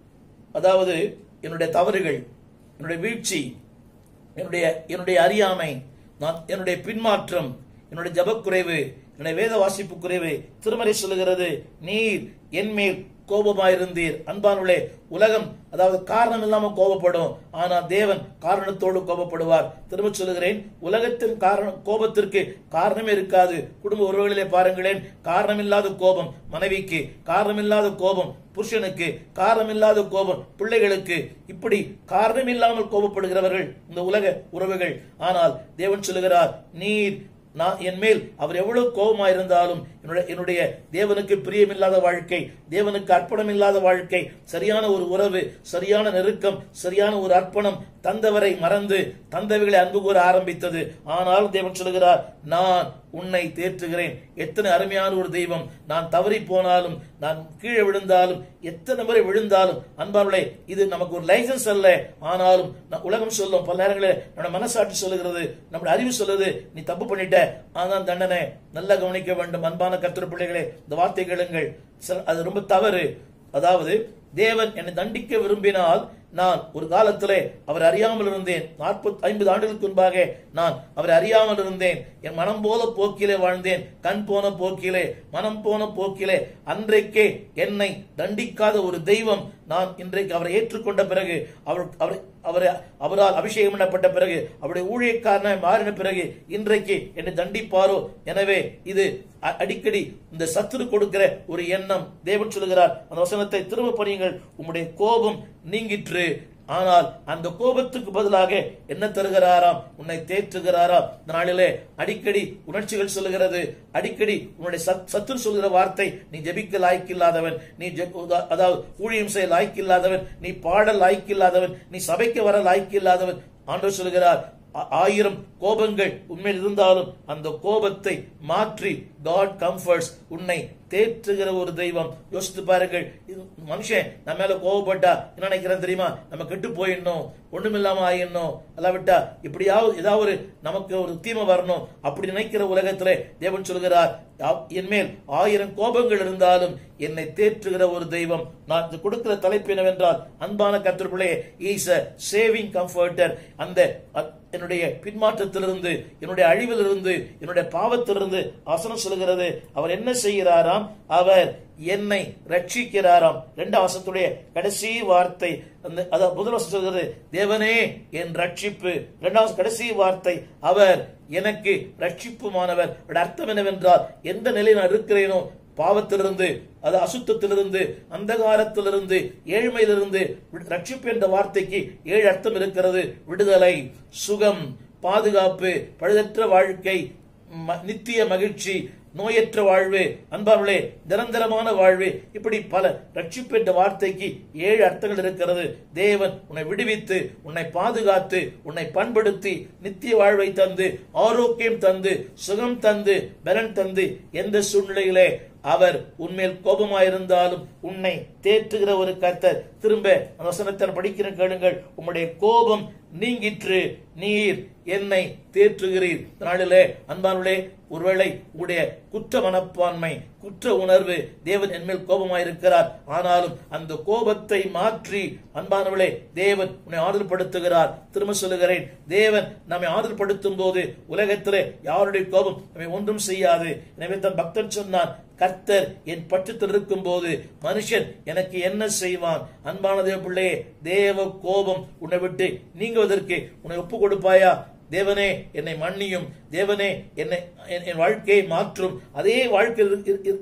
[SPEAKER 3] அதாவது என்னுடைய தவறுகள், என்னுடைய வீழ்ச்சி, என்னுடைய என்னுடைய அறியாமை, நான் என்னுடைய பின்மாற்றம், என்னுடைய ஜபக்குறைவு, என்னுடைய வேத வாசிப்பு குறைவு, திருமறை சொல்லுகிறது, நீர் என்மேல் கோபமாயிருந்தீர். அன்பானுள்ளே, உலகம் அதாவது காரணம் இல்லாம கோபப்படும், ஆனா தேவன் காரணத்தோடு கோபப்படுவார். திரும்ப சொல்லுகிறேன், உலகத்தின் காரணம் கோபத்திற்கு காரணமே இருக்காது. குடும்ப உறவுகளிலே பாருங்களேன், காரணமில்லாத கோபம் மனைவிக்கு, காரணமில்லாத கோபம் புருஷனுக்கு, காரணமில்லாத கோபம் பிள்ளைகளுக்கு, இப்படி காரணமில்லாமல் கோபப்படுகிறவர்கள் இந்த உலக உறவுகள். ஆனால் தேவன் சொல்லுகிறார், நீர் நான் என் மேல் அவர் எவ்வளவு கோபமா இருந்தாலும் என்னுடைய தேவனுக்கு பிரியமில்லாத வாழ்க்கை, தேவனுக்கு அர்ப்பணம் இல்லாத வாழ்க்கை, சரியான ஒரு உறவு, சரியான நெருக்கம், சரியான ஒரு அர்ப்பணம் தந்தவரை மறந்து தந்தவைகளை அன்பு கூற ஆரம்பித்தது. ஆனால் தேவன் சொல்லுகிறார், நான் உன்னை தேற்றுகிறேன். எத்தனை அருமையான ஒரு தெய்வம். நான் தவறி போனாலும், நான் கீழே விழுந்தாலும், எத்தனை முறை விழுந்தாலும், அன்பார்களே, இது நமக்கு ஒரு லைசன்ஸ் அல்ல. ஆனாலும் உலகம் சொல்லும், பல நேரங்களில் நம்முடைய மனசாட்சி சொல்லுகிறது, நம்முடைய அறிவு சொல்லுது, நீ தப்பு பண்ணிட்ட, அதான் தண்டனை. நல்லா கவனிக்க வேண்டும் அன்பான கர்த்தர் பிள்ளைகளே, இந்த வார்த்தை கேளுங்கள். அது ரொம்ப தவறு. அதாவது தேவன் என்னை தண்டிக்க விரும்பினால், நான் ஒரு காலத்திலே அவர் அறியாமல் இருந்தேன். நாற்பத்தி ஐம்பது ஆண்டுகளுக்கு முன்பாக நான் அவரை அறியாமல் இருந்தேன். என் மனம் போல போக்கிலே வாழ்ந்தேன், கண் போன போக்கிலே, மனம் போன போக்கிலே. அன்றைக்கே என்னை தண்டிக்காத ஒரு தெய்வம் நான் இன்றைக்கு அவரை ஏற்றுக்கொண்ட பிறகு, அவர் அவரை அவரால் அபிஷேகம் பண்ணப்பட்ட பிறகு, அவருடைய ஊழியக்காரனாய் மாறின பிறகு இன்றைக்கு என்னை தண்டிப்பாரோ? எனவே இது அடிக்கடி இந்த சத்துரு கொடுக்கிற ஒரு எண்ணம். தேவன் சொல்லுகிறார், அந்த வசனத்தை திரும்ப படியுங்கள், உம்முடைய கோபம் நீங்கிற்று, ஆனால் அந்த கோபத்துக்கு பதிலாக என்ன தருகிறாராம்? உன்னை தேற்றுகிறாராம். நாளிலே அடிக்கடி உணர்ச்சிகள் சொல்லுகிறது, அடிக்கடி உன்னுடைய சத்துரு சொல்கிற வார்த்தை, நீ ஜெபிக்க லாய்க்கில்லாதவன், நீ அதாவது ஊழியம் செய்ய லாய்க்கில்லாதவன், நீ பாடல் லாய்க்கில்லாதவன், நீ சபைக்கு வர லாய்க்கில்லாதவன். ஆண்டவர் சொல்லுகிறார், ஆயிரம் கோபங்கள் உண்மையில் இருந்தாலும் அந்த கோபத்தை மாற்றி God comforts, உன்னை தேற்றுகிற ஒரு தெய்வம். யோசித்து பாருங்கள், மனுஷன் நம்ம மேல கோபப்பட்டா என்ன நினைக்கிறேன் தெரியுமா? நம்ம கெட்டு போயிடணும், ஒண்ணுமில்லாம ஆயிடணும், அல்லாவிட்டா இப்படியாவது ஏதாவது நமக்கு ஒரு தீமை வரணும், அப்படி நினைக்கிற உலகத்திலே தேவன் சொல்கிறார், என் மேல் ஆயிரம் கோபங்கள் இருந்தாலும் என்னை தேற்றுகிற ஒரு தெய்வம். நான் கொடுக்கிற தலைப்பு என்னவென்றால், அன்பான கர்த்தர் பிள்ளையே, இஸ் a saving comforter. அந்த என்னுடைய பின்மாற்றத்திலிருந்து, என்னுடைய அழிவிலிருந்து, என்னுடைய பாவத்திலிருந்து வசனம் சொல்லுகிறது, அவர் என்ன செய்கிறாராம்? அவர் என்னை ரட்சிக்கிறாராம். இரண்டாம் வசனத்துடைய கடைசி வார்த்தை, அந்த முதல் வசனம் சொல்கிறது, தேவனே என் ரட்சிப்பு. இரண்டாவது கடைசி வார்த்தை, அவர் எனக்கு ரட்சிப்புமானவர். அர்த்தம் என்னவென்றால், எந்த நிலையில் நான் இருக்கிறேனோ, பாவத்திலிருந்து, அது அசுத்தத்திலிருந்து, அந்தகாரத்திலிருந்து, ஏழ்மையிலிருந்து, ரட்சிப்பு என்ற வார்த்தைக்கு ஏழு அர்த்தம் இருக்கிறது. விடுதலை, சுகம், பாதுகாப்பு, பழுதற்ற வாழ்க்கை, நித்திய மகிழ்ச்சி, நோயற்ற வாழ்வு, அன்பார்களே நிரந்தரமான வாழ்வு, இப்படி பல. ரட்சிப்பு என்ற வார்த்தைக்கு ஏழு அர்த்தங்கள் இருக்கிறது. தேவன் உன்னை விடுவித்து, உன்னை பாதுகாத்து, உன்னை பண்படுத்தி, நித்திய வாழ்வை தந்து, ஆரோக்கியம் தந்து, சுகம் தந்து, பலன் தந்து, எந்த சூழ்நிலையிலே அவர் உன்மேல் கோபமாயிருந்தாலும் உன்னை தேற்றுகிற ஒரு கர்த்தர். திரும்ப அந்த வசனத்தை படிக்கிற கேளுங்கள், உம்முடைய கோபம் நீங்கிற்று, நீர் என்னை தேற்றுகிறீர். நாளிலே அன்பானுள்ளே, ஒருவேளை உங்களுடைய குற்ற மனப்பான்மை, குற்ற உணர்வு, தேவன் என்மேல் கோபமாயிருக்கிறார், ஆனாலும் அந்த கோபத்தை மாற்றி அன்பானவளே தேவன் உன்னை ஆறுதல் படுத்துகிறார். திரும்ப சொல்லுகிறேன், தேவன் நம்மை ஆறுதல் படுத்தும் போது உலகத்திலே யாருடைய கோபம் நம்மை ஒன்றும் செய்யாது. எனவே தன் பக்தன் சொன்னான், கர்த்தர் என் பட்சத்தில் இருக்கும் போது மனுஷன் எனக்கு என்ன செய்வான்? அன்பான தேவ பிள்ளையே, தேவ கோபம் உன்னை விட்டு நீங்குவதற்கு உன்னை ஒப்பு கொடுப்பாயா? தேவனே என்னை மன்னியும், தேவனே என்னை என் வாழ்க்கையை மாற்றும். அதே வாழ்க்கை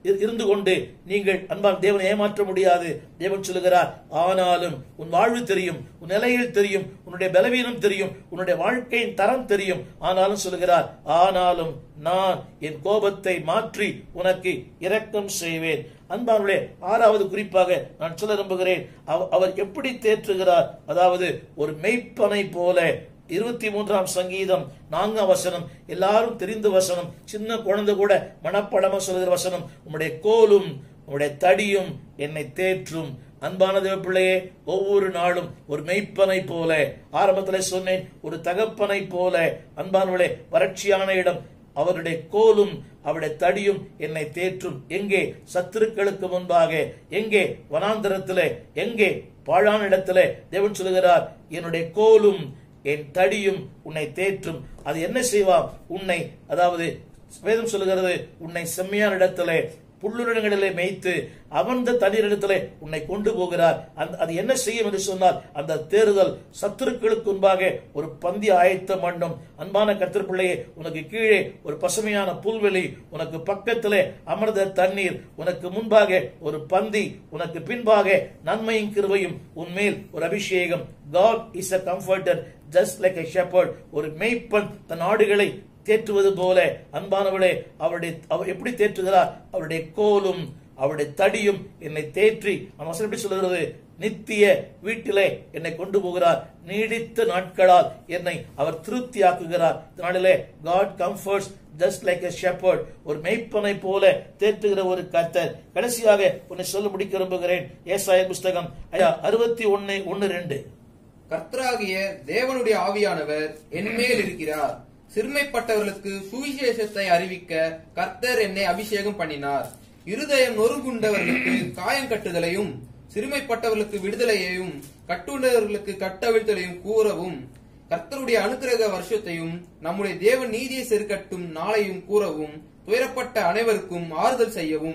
[SPEAKER 3] இருந்து கொண்டு நீங்கள் அன்பான தேவனை ஏமாற்ற முடியாது. தேவன் சொல்லுகிறார், ஆனாலும் உன் வாழ்வு தெரியும், உன் நிலையில் தெரியும், உன்னுடைய பலவீனம் தெரியும், உன்னுடைய வாழ்க்கையின் தரம் தெரியும். ஆனாலும் சொல்லுகிறார், ஆனாலும் நான் என் கோபத்தை மாற்றி உனக்கு இரக்கம் செய்வேன். அன்பானுடைய ஆறாவது குறிப்பாக நான் சொல்ல விரும்புகிறேன், அவர் எப்படி தேற்றுகிறார். அதாவது ஒரு மெய்ப்பனை போல. இருபத்தி மூன்றாம் சங்கீதம் நான்காம் வசனம், எல்லாரும் தெரிந்த வசனம், சின்ன குழந்தை கூட மனப்படமா சொல்லுகிற வசனம், உம்முடைய கோலும் உம்முடைய தடியும் என்னை தேற்றும். அன்பான தேவ பிள்ளையே, ஒவ்வொரு நாளும் ஒரு மெய்ப்பனை போல, ஆரம்பத்தில் சொன்னேன், ஒரு தகப்பனை போல. அன்பானவர்களே, வறட்சியான இடம், அவருடைய கோலும் அவருடைய தடியும் என்னை தேற்றும். எங்கே? சத்துருக்களுக்கு முன்பாக. எங்கே? வனாந்தரத்திலே. எங்கே? பாழான இடத்திலே. தேவன் சொல்லுகிறார், என்னுடைய கோலும் என் தடியும் உன்னை தேற்றும். அது என்ன செய்வான்? உன்னை, அதாவது வேதம் சொல்லுகிறது, உன்னை செம்மையான இடத்திலே புல்லுடங்களிலே மேய்த்து அமர்ந்த தண்ணீர் இடத்திலே உன்னை கொண்டு போகிறார். அது என்ன செய்யும் என்று சொன்னால், அந்த தேறுதல் சத்துருக்களுக்கு முன்பாக ஒரு பந்தி ஆயத்தம் பண்ணும். அன்பான கர்த்தர் பிள்ளையே, உனக்கு கீழே ஒரு பசுமையான புல்வெளி, உனக்கு பக்கத்திலே அமர்ந்த தண்ணீர், உனக்கு முன்பாக ஒரு பந்தி, உனக்கு பின்பாக நன்மையும் கிருபையும், உன்மேல் ஒரு அபிஷேகம். God is a comforter just like a shepherd. ஒரு மேய்ப்பன் தன் ஆடுகளை தேற்றுவது போல. அன்பானவளே, அவருடைய அவர் எப்படி தேற்றுகிறார்? அவருடைய கோலும் அவருடைய தடியும் என்னை தேற்றி, அவன் எப்படி சொல்லுகிறது, நித்திய வீட்டிலே என்னை கொண்டு போகிறார். நீடித்த நாட்களால் என்னை அவர் திருப்தி ஆக்குகிறார். இதனாலே God comforts just like a shepherd. ஒரு மேய்ப்பனை போல தேற்றுகிற ஒரு கர்த்தர். கடைசியாக உன்னை சொல்ல முடிக்க விரும்புகிறேன். ஏசாயா புஸ்தகம் அறுபத்தி ஒன்னு ஒன்னு ரெண்டு.
[SPEAKER 4] கர்த்தராகிய தேவனுடைய ஆவியானவர் என்மேல் இருக்கிறார், சிறுமைப்பட்டவர்களுக்கு சுவிசேஷத்தை அறிவிக்க கர்த்தர் என்னை அபிஷேகம் பண்ணினார். இருதயம் நொறுங்குண்டவர்களுக்கு காயம் கட்டுதலையும், சிறுமைப்பட்டவர்களுக்கு விடுதலையையும், கட்டுண்டவர்களுக்கு கட்டவிழ்த்தலையும் கூறவும், கர்த்தருடைய அனுக்கிரக வருஷத்தையும் நம்முடைய தேவன் நீதியை செருக்கட்டும் நாளையும் கூறவும், துயரப்பட்ட அனைவருக்கும் ஆறுதல் செய்யவும்.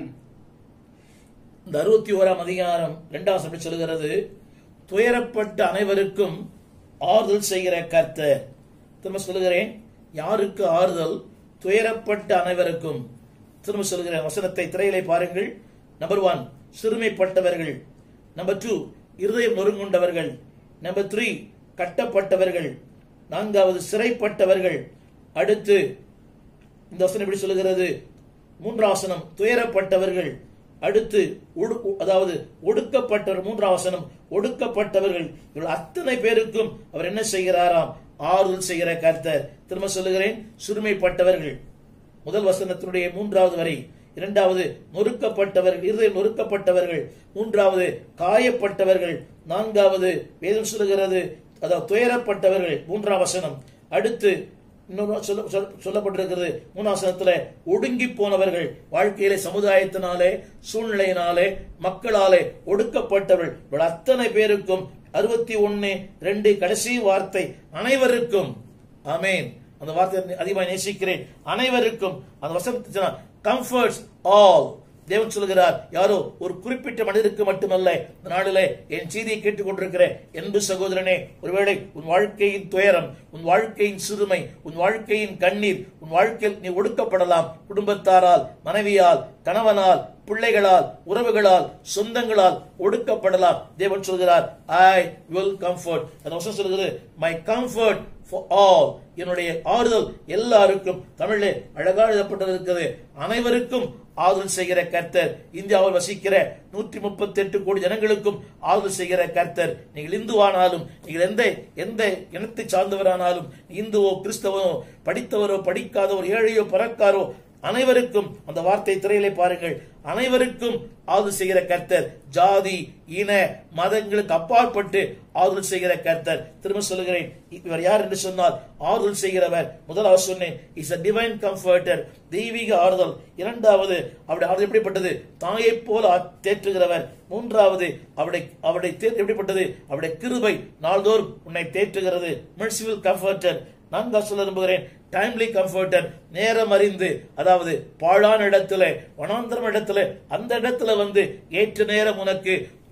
[SPEAKER 3] இந்த அறுபத்தி ஓராம் அதிகாரம் இரண்டாம் வசனம் சொல்லுகிறது, துயரப்பட்ட அனைவருக்கும் ஆறுதல் செய்கிற கர்த்தர். திரும்ப சொல்லுகிறேன், யாருக்கு ஆறுதல்? துயரப்பட்ட அனைவருக்கும். திரும்ப சொல்லுகிறேன், வசனத்தை திரையிலே பாருங்கள். நம்பர் ஒன், சிறுமைப்பட்டவர்கள். நம்பர் டூ, இருதயம் நொறுங்குண்டவர்கள். Number three, கட்டப்பட்டவர்கள். நான்காவது, சிறைப்பட்டவர்கள். அடுத்து இந்த வசனம் எப்படி சொல்லுகிறது? மூன்றாம் வசனம், துயரப்பட்டவர்கள். அடுத்து அதாவது ஒடுக்கப்பட்டவர். மூன்றாம் வசனம், ஒடுக்கப்பட்டவர்கள். இவர்கள் அத்தனை பேருக்கும் அவர் என்ன செய்கிறாராம்? ஆறுதல் செய்கிற கர்த்தர். திரும்ப சொல்லுகிறேன், சிறுமைப்பட்டவர்கள். முதல் வசனத்தினுடைய மூன்றாவது வரை. இரண்டாவது, நொறுக்கப்பட்டவர்கள், இருதயம் நொறுக்கப்பட்டவர்கள். மூன்றாவது, காயப்பட்டவர்கள். நான்காவது, வேதம் சொல்லுகிறது, அதாவது துயரப்பட்டவர்கள். மூன்றாம் வசனம். அடுத்து சொல்லப்பட்டிருக்கிறது மூணாம் வசனத்துல, ஒடுங்கி போனவர்கள். வாழ்க்கையிலே, சமுதாயத்தினாலே, சூழ்நிலையினாலே, மக்களாலே ஒடுக்கப்பட்டவர்கள். அத்தனை பேருக்கும். அறுபத்தி ஒன்னு ரெண்டு கடைசி வார்த்தை, அனைவருக்கும். ஆமேன். அந்த வார்த்தை அதிகமாக நேசிக்கிறேன். அனைவருக்கும். அந்த வசனத்தை கம்ஃபர்ட்ஸ் ஆல். தேவன் சொல்லுகிறார், யாரோ ஒரு குறிப்பிட்ட மனிதருக்கு மட்டுமல்ல. இந்த நாளிலே என் செய்தியை கேட்டுக் கொண்டிருக்கிற அன்பு சகோதரனே, ஒருவேளை உன் வாழ்க்கையின் துயரம், உன் வாழ்க்கையின் சிறுமை, உன் வாழ்க்கையின் கண்ணீர், உன் வாழ்க்கையில் நீ ஒடுக்கப்படலாம். குடும்பத்தாரால், மனைவியால், கணவனால், பிள்ளைகளால், உறவுகளால், சொந்தங்களால் ஒடுக்கப்படலாம். தேவன் சொல்கிறார், ஐ வில் கம்ஃபர்ட். அந்த வசனம் சொல்கிறது, மை கம்ஃபர்ட் for all. என்னுடைய ஆறுதல் எல்லாருக்கும். தமிழிலே அழகாக எழுதப்பட்டிருக்கிறது, அனைவருக்கும் ஆறுதல் செய்கிற கர்த்தர். இந்தியாவில் வசிக்கிற நூற்றி முப்பத்தி எட்டு கோடி ஜனங்களுக்கும் ஆறுதல் செய்கிற கர்த்தர். நீங்கள் இந்துவானாலும், நீங்கள் எந்த எந்த இனத்தை சார்ந்தவரானாலும், இந்துவோ கிறிஸ்தவனோ, படித்தவரோ படிக்காதவோ, ஏழையோ பணக்காரோ, அனைவருக்கும். அந்த வார்த்தை திரையிலே பாருங்கள், அனைவருக்கும் ஆறுதல் செய்கிற கர்த்தர். ஜாதி, இன, மதங்களுக்கு அப்பாற்பட்டு ஆறுதல் செய்கிற கர்த்தர். திரும்ப சொல்லுகிறேன், இவர் யார் என்று சொன்னால், ஆறுதல் செய்கிறவர். முதலாவது சொன்னேன், இஸ் a divine comforter, தெய்வீக ஆறுதல். இரண்டாவது, அவருடைய ஆறுதல் எப்படிப்பட்டது? தாயை போல தேற்றுகிறவர். மூன்றாவது, அவருடைய அவருடைய எப்படிப்பட்டது? அவருடைய கிருபை நாள்தோறும் உன்னை தேற்றுகிறது. merciful comforter. நான் தான் சொல்ல விரும்புகிறேன், டைம்லி கம்ஃபர்டர். நேரம் அறிந்து, அதாவது பாழான இடத்துல, வனாந்தரம் இடத்துல, அந்த இடத்துல வந்து ஏற்ற நேரம் உனக்கு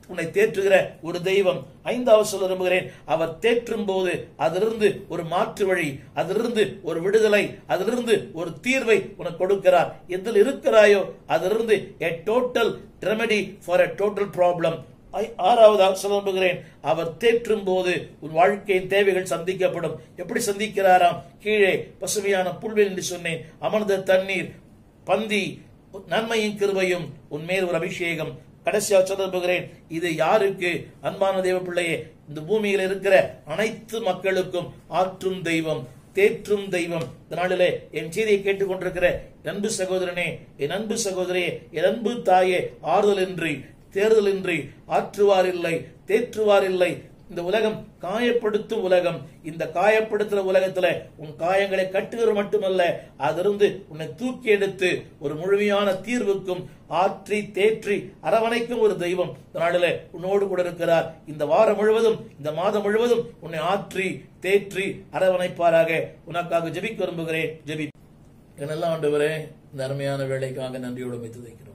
[SPEAKER 3] உன்னை தேற்றுகிற ஒரு தெய்வம். ஐந்தாவது சொல்ல விரும்புகிறேன், அவர் தேற்றும் போது அதிலிருந்து ஒரு மாற்று வழி, அதிலிருந்து ஒரு விடுதலை, அதிலிருந்து ஒரு தீர்வை உனக்கு கொடுக்கிறார். எதில் இருக்கிறாயோ அதிலிருந்து a total remedy for a total problem. ஆறாவதாக சொல்ல விரும்புகிறேன், அவர் தேற்றும் போது உன் வாழ்க்கையின் தேவைகள் சந்திக்கப்படும். எப்படி சந்திக்கிறாராம்? கீழே பசுமையான புல்வெளி என்று சொன்னேன், அமர்ந்த தண்ணீர், பந்தி, நன்மையின் கிருபையும் உன்மேல் ஒரு அபிஷேகம். கடைசியாக சொல்ல விரும்புகிறேன், இது யாருக்கு? அன்பான தேவ பிள்ளையே, இந்த பூமியில் இருக்கிற அனைத்து மக்களுக்கும் ஆற்றும் தெய்வம், தேற்றும் தெய்வம். இந்த நாளிலே என் செய்தியை கேட்டுக் கொண்டிருக்கிற அன்பு சகோதரனே, என் அன்பு சகோதரியே, என் அன்பு தாயே, ஆறுதல் இன்றி, தேர்தல் இன்றி ஆற்றுவார் இல்லை, தேற்றுவார் இல்லை. இந்த உலகம் காயப்படுத்தும் உலகம். இந்த காயப்படுத்துற உலகத்துல உன் காயங்களை கட்டுகிற மட்டுமல்ல, அதிலிருந்து உன்னை தூக்கி எடுத்து ஒரு முழுமையான தீர்வுக்கும் ஆற்றி தேற்றி அரவணைக்கும் ஒரு தெய்வம் இந்த நாளிலே உன்னோடு கூட இருக்கிறார். இந்த வாரம் முழுவதும், இந்த மாதம் முழுவதும் உன்னை ஆற்றி தேற்றி அரவணைப்பாராக. உனக்காக ஜெபிக்க விரும்புகிறேன். ஜெபி. என்னெல்லாம் ஆண்டவரே, இந்த அருமையான வேலைக்காக நன்றியோடு வைத்து வைக்கிறோம்.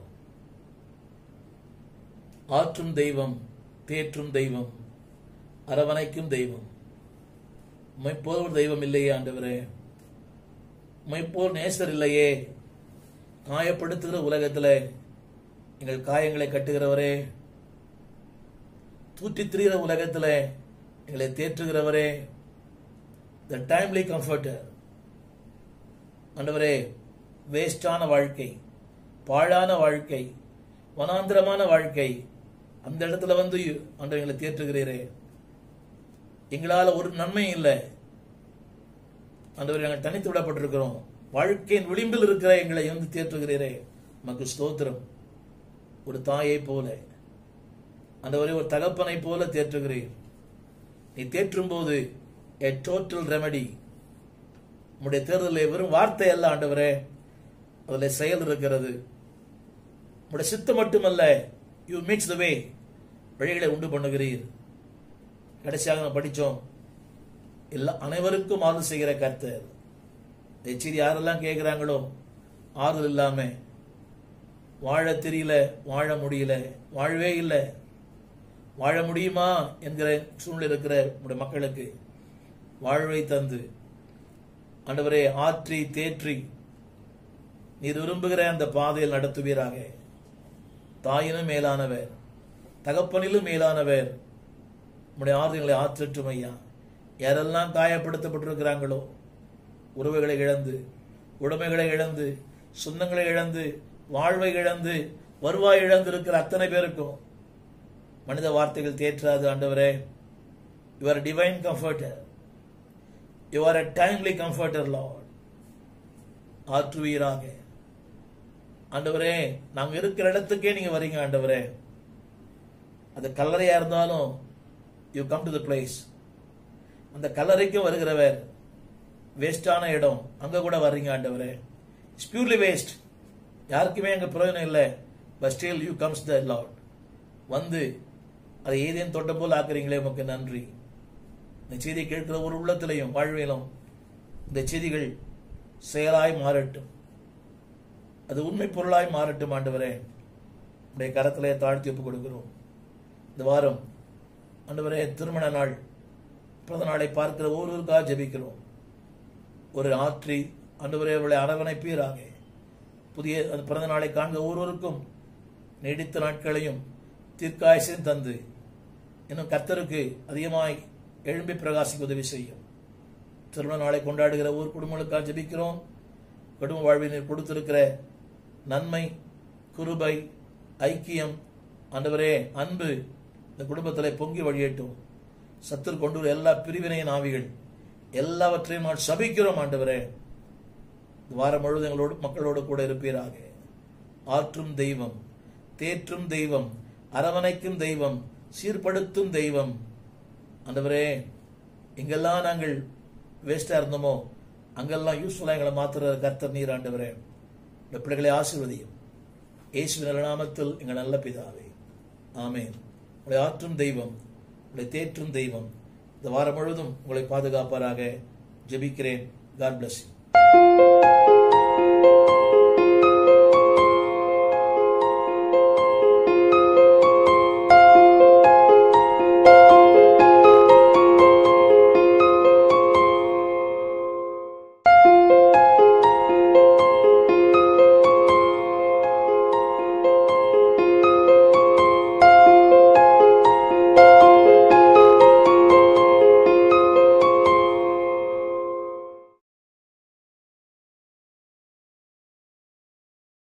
[SPEAKER 3] ஆற்றும் தெய்வம், தேற்றும் தெய்வம், அரவணைக்கும் தெய்வம். உம்மைப்போல் ஒரு தெய்வம் இல்லையே ஆண்டவரே, உம்மைப்போல் நேசர் இல்லையே. காயப்படுத்துகிற உலகத்துல எங்கள் காயங்களை கட்டுகிறவரே, தூற்றி திரிகிற உலகத்துல எங்களை தேற்றுகிறவரே, த டைம்லி கம்ஃபர்டர் ஆண்டவரே. வேஸ்டான வாழ்க்கை, பாழான வாழ்க்கை, வனாந்திரமான வாழ்க்கை, அந்த இடத்துல வந்து ஆண்டவரை எங்களை தேற்றுகிறீரே. எங்களால் ஒரு நன்மை இல்லை ஆண்டவரே, நாங்கள் தனித்து விடப்பட்டிருக்கிறோம். வாழ்க்கையின் விளிம்பில் இருக்கிற எங்களை வந்து தேற்றுகிறீரே, உமக்கு ஸ்தோத்திரம். ஒரு தாயை போல ஆண்டவரே, ஒரு தகப்பனை போல தேற்றுகிறீர். நீ தேற்றும் போது a total remedy. உம்முடைய தேர்தலில் வெறும் வார்த்தை அல்ல ஆண்டவரே, அதில் செயல் இருக்கிறது. உம்முடைய சித்தம் மட்டுமல்ல, யூ மேக்ஸ் த வே, வழிகளை உண்டு பண்ணுகிறீர். கடைசியாக நம்ம படிச்சோம், எல்லா அனைவருக்கும் ஆறுதல் செய்கிற கர்த்தர். செய்தி யாரெல்லாம் கேட்கிறாங்களோ, ஆறுதல் இல்லாம வாழ தெரியல, வாழ முடியல, வாழவே இல்லை, வாழ முடியுமா என்கிற சூழ்நிலை இருக்கிற நம்முடைய மக்களுக்கு வாழ்வை தந்து ஆண்டவரே ஆற்றி தேற்றி நீர் விரும்புகிற அந்த பாதையில் நடத்துவீராக. தாயினும் மேலானவர், தகப்பனிலும் மேலானவர், நம்முடைய ஆறுதல்களை ஆற்றற்றும் ஐயா. யாரெல்லாம் காயப்படுத்தப்பட்டிருக்கிறாங்களோ, உறவுகளை இழந்து, உடைமைகளை இழந்து, சொந்தங்களை இழந்து, வாழ்வை இழந்து, வருவாய் இழந்து இருக்கிற அத்தனை பேருக்கும் மனித வார்த்தைகள் தேற்றாது ஆண்டவரே. You are divine comforter, you are a timely comforter lord. ஆற்றுவீராக ஆண்டவரே. நாங்க இருக்கிற இடத்துக்கே நீங்க வரீங்க ஆண்டவரே. அது கல்லறையா இருந்தாலும் you come to the place. அந்த கல்லறைக்கும் வருகிறவர், வேஸ்டான இடம் அங்க கூட வர்றீங்க ஆண்டவரே. இட்ஸ் பியூர்லி வேஸ்ட், யாருக்குமே அங்க பிரயோஜனம் இல்லை. But still you comes the lord. வந்து அதை ஏதேனும் தொட்ட போல் ஆக்குறீங்களே, உமக்கு நன்றி. இந்த செய்தியை கேட்கிற ஒரு உள்ளத்திலையும் வாழ்விலும் இந்த செய்திகள் செயலாய் மாறட்டும், அது உண்மை பொருளாய் மாறட்டும் ஆண்டவரே. உடைய கரத்திலே தாழ்த்தி ஒப்புக் கொடுக்கிறோம். இந்த வாரம் ஆண்டவரே, திருமண நாள், பிறந்த நாளை பார்க்கிற ஒவ்வொருவருக்காக ஜெபிக்கிறோம். ஒரு ஆற்றி ஆண்டவரே அவளை அரவணைப்பீராக. புதிய பிறந்த நாளை காண்க ஒவ்வொருவருக்கும் நீடித்த நாட்களையும் தீர்க்காயசையும் தந்து இன்னும் கர்த்தருக்கு அதிகமாய் எழும்பி பிரகாசிக்க உதவி செய்யும். திருமண நாளை கொண்டாடுகிற ஒவ்வொரு குடும்பங்களுக்காக ஜெபிக்கிறோம். குடும்ப வாழ்வினர் கொடுத்திருக்கிற நன்மை, கிருபை, ஐக்கியம், ஆண்டவரே அன்பு இந்த குடும்பத்தில் பொங்கி வழியட்டும். சத்துரு கொண்டு எல்லா பிரிவினையின் ஆவிகள் எல்லாவற்றையும் நான் சபிக்கிறோம் ஆண்டவரே. வாரம் முழுவதும் எங்களோடு மக்களோடு கூட இருப்பீராக. ஆற்றும் தெய்வம், தேற்றும் தெய்வம், அரவணைக்கும் தெய்வம், சீர்படுத்தும் தெய்வம் ஆண்டவரே. எங்கெல்லாம் நாங்கள் வேஸ்டா இருந்தோமோ அங்கெல்லாம் யூஸ்ஃபுல்லா எங்களை மாத்துற கர்த்தர் நீர் ஆண்டவரே. இந்த பிள்ளைகளை ஆசீர்வதியும் இயேசுவின் நாமத்தில் எங்கள் நல்ல பிதாவே, ஆமென். உங்களை ஆற்றும் தெய்வம், உங்களை தேற்றும் தெய்வம் இந்த வாரம் முழுவதும் உங்களை பாதுகாப்பாராக ஜெபிக்கிறேன். God bless you.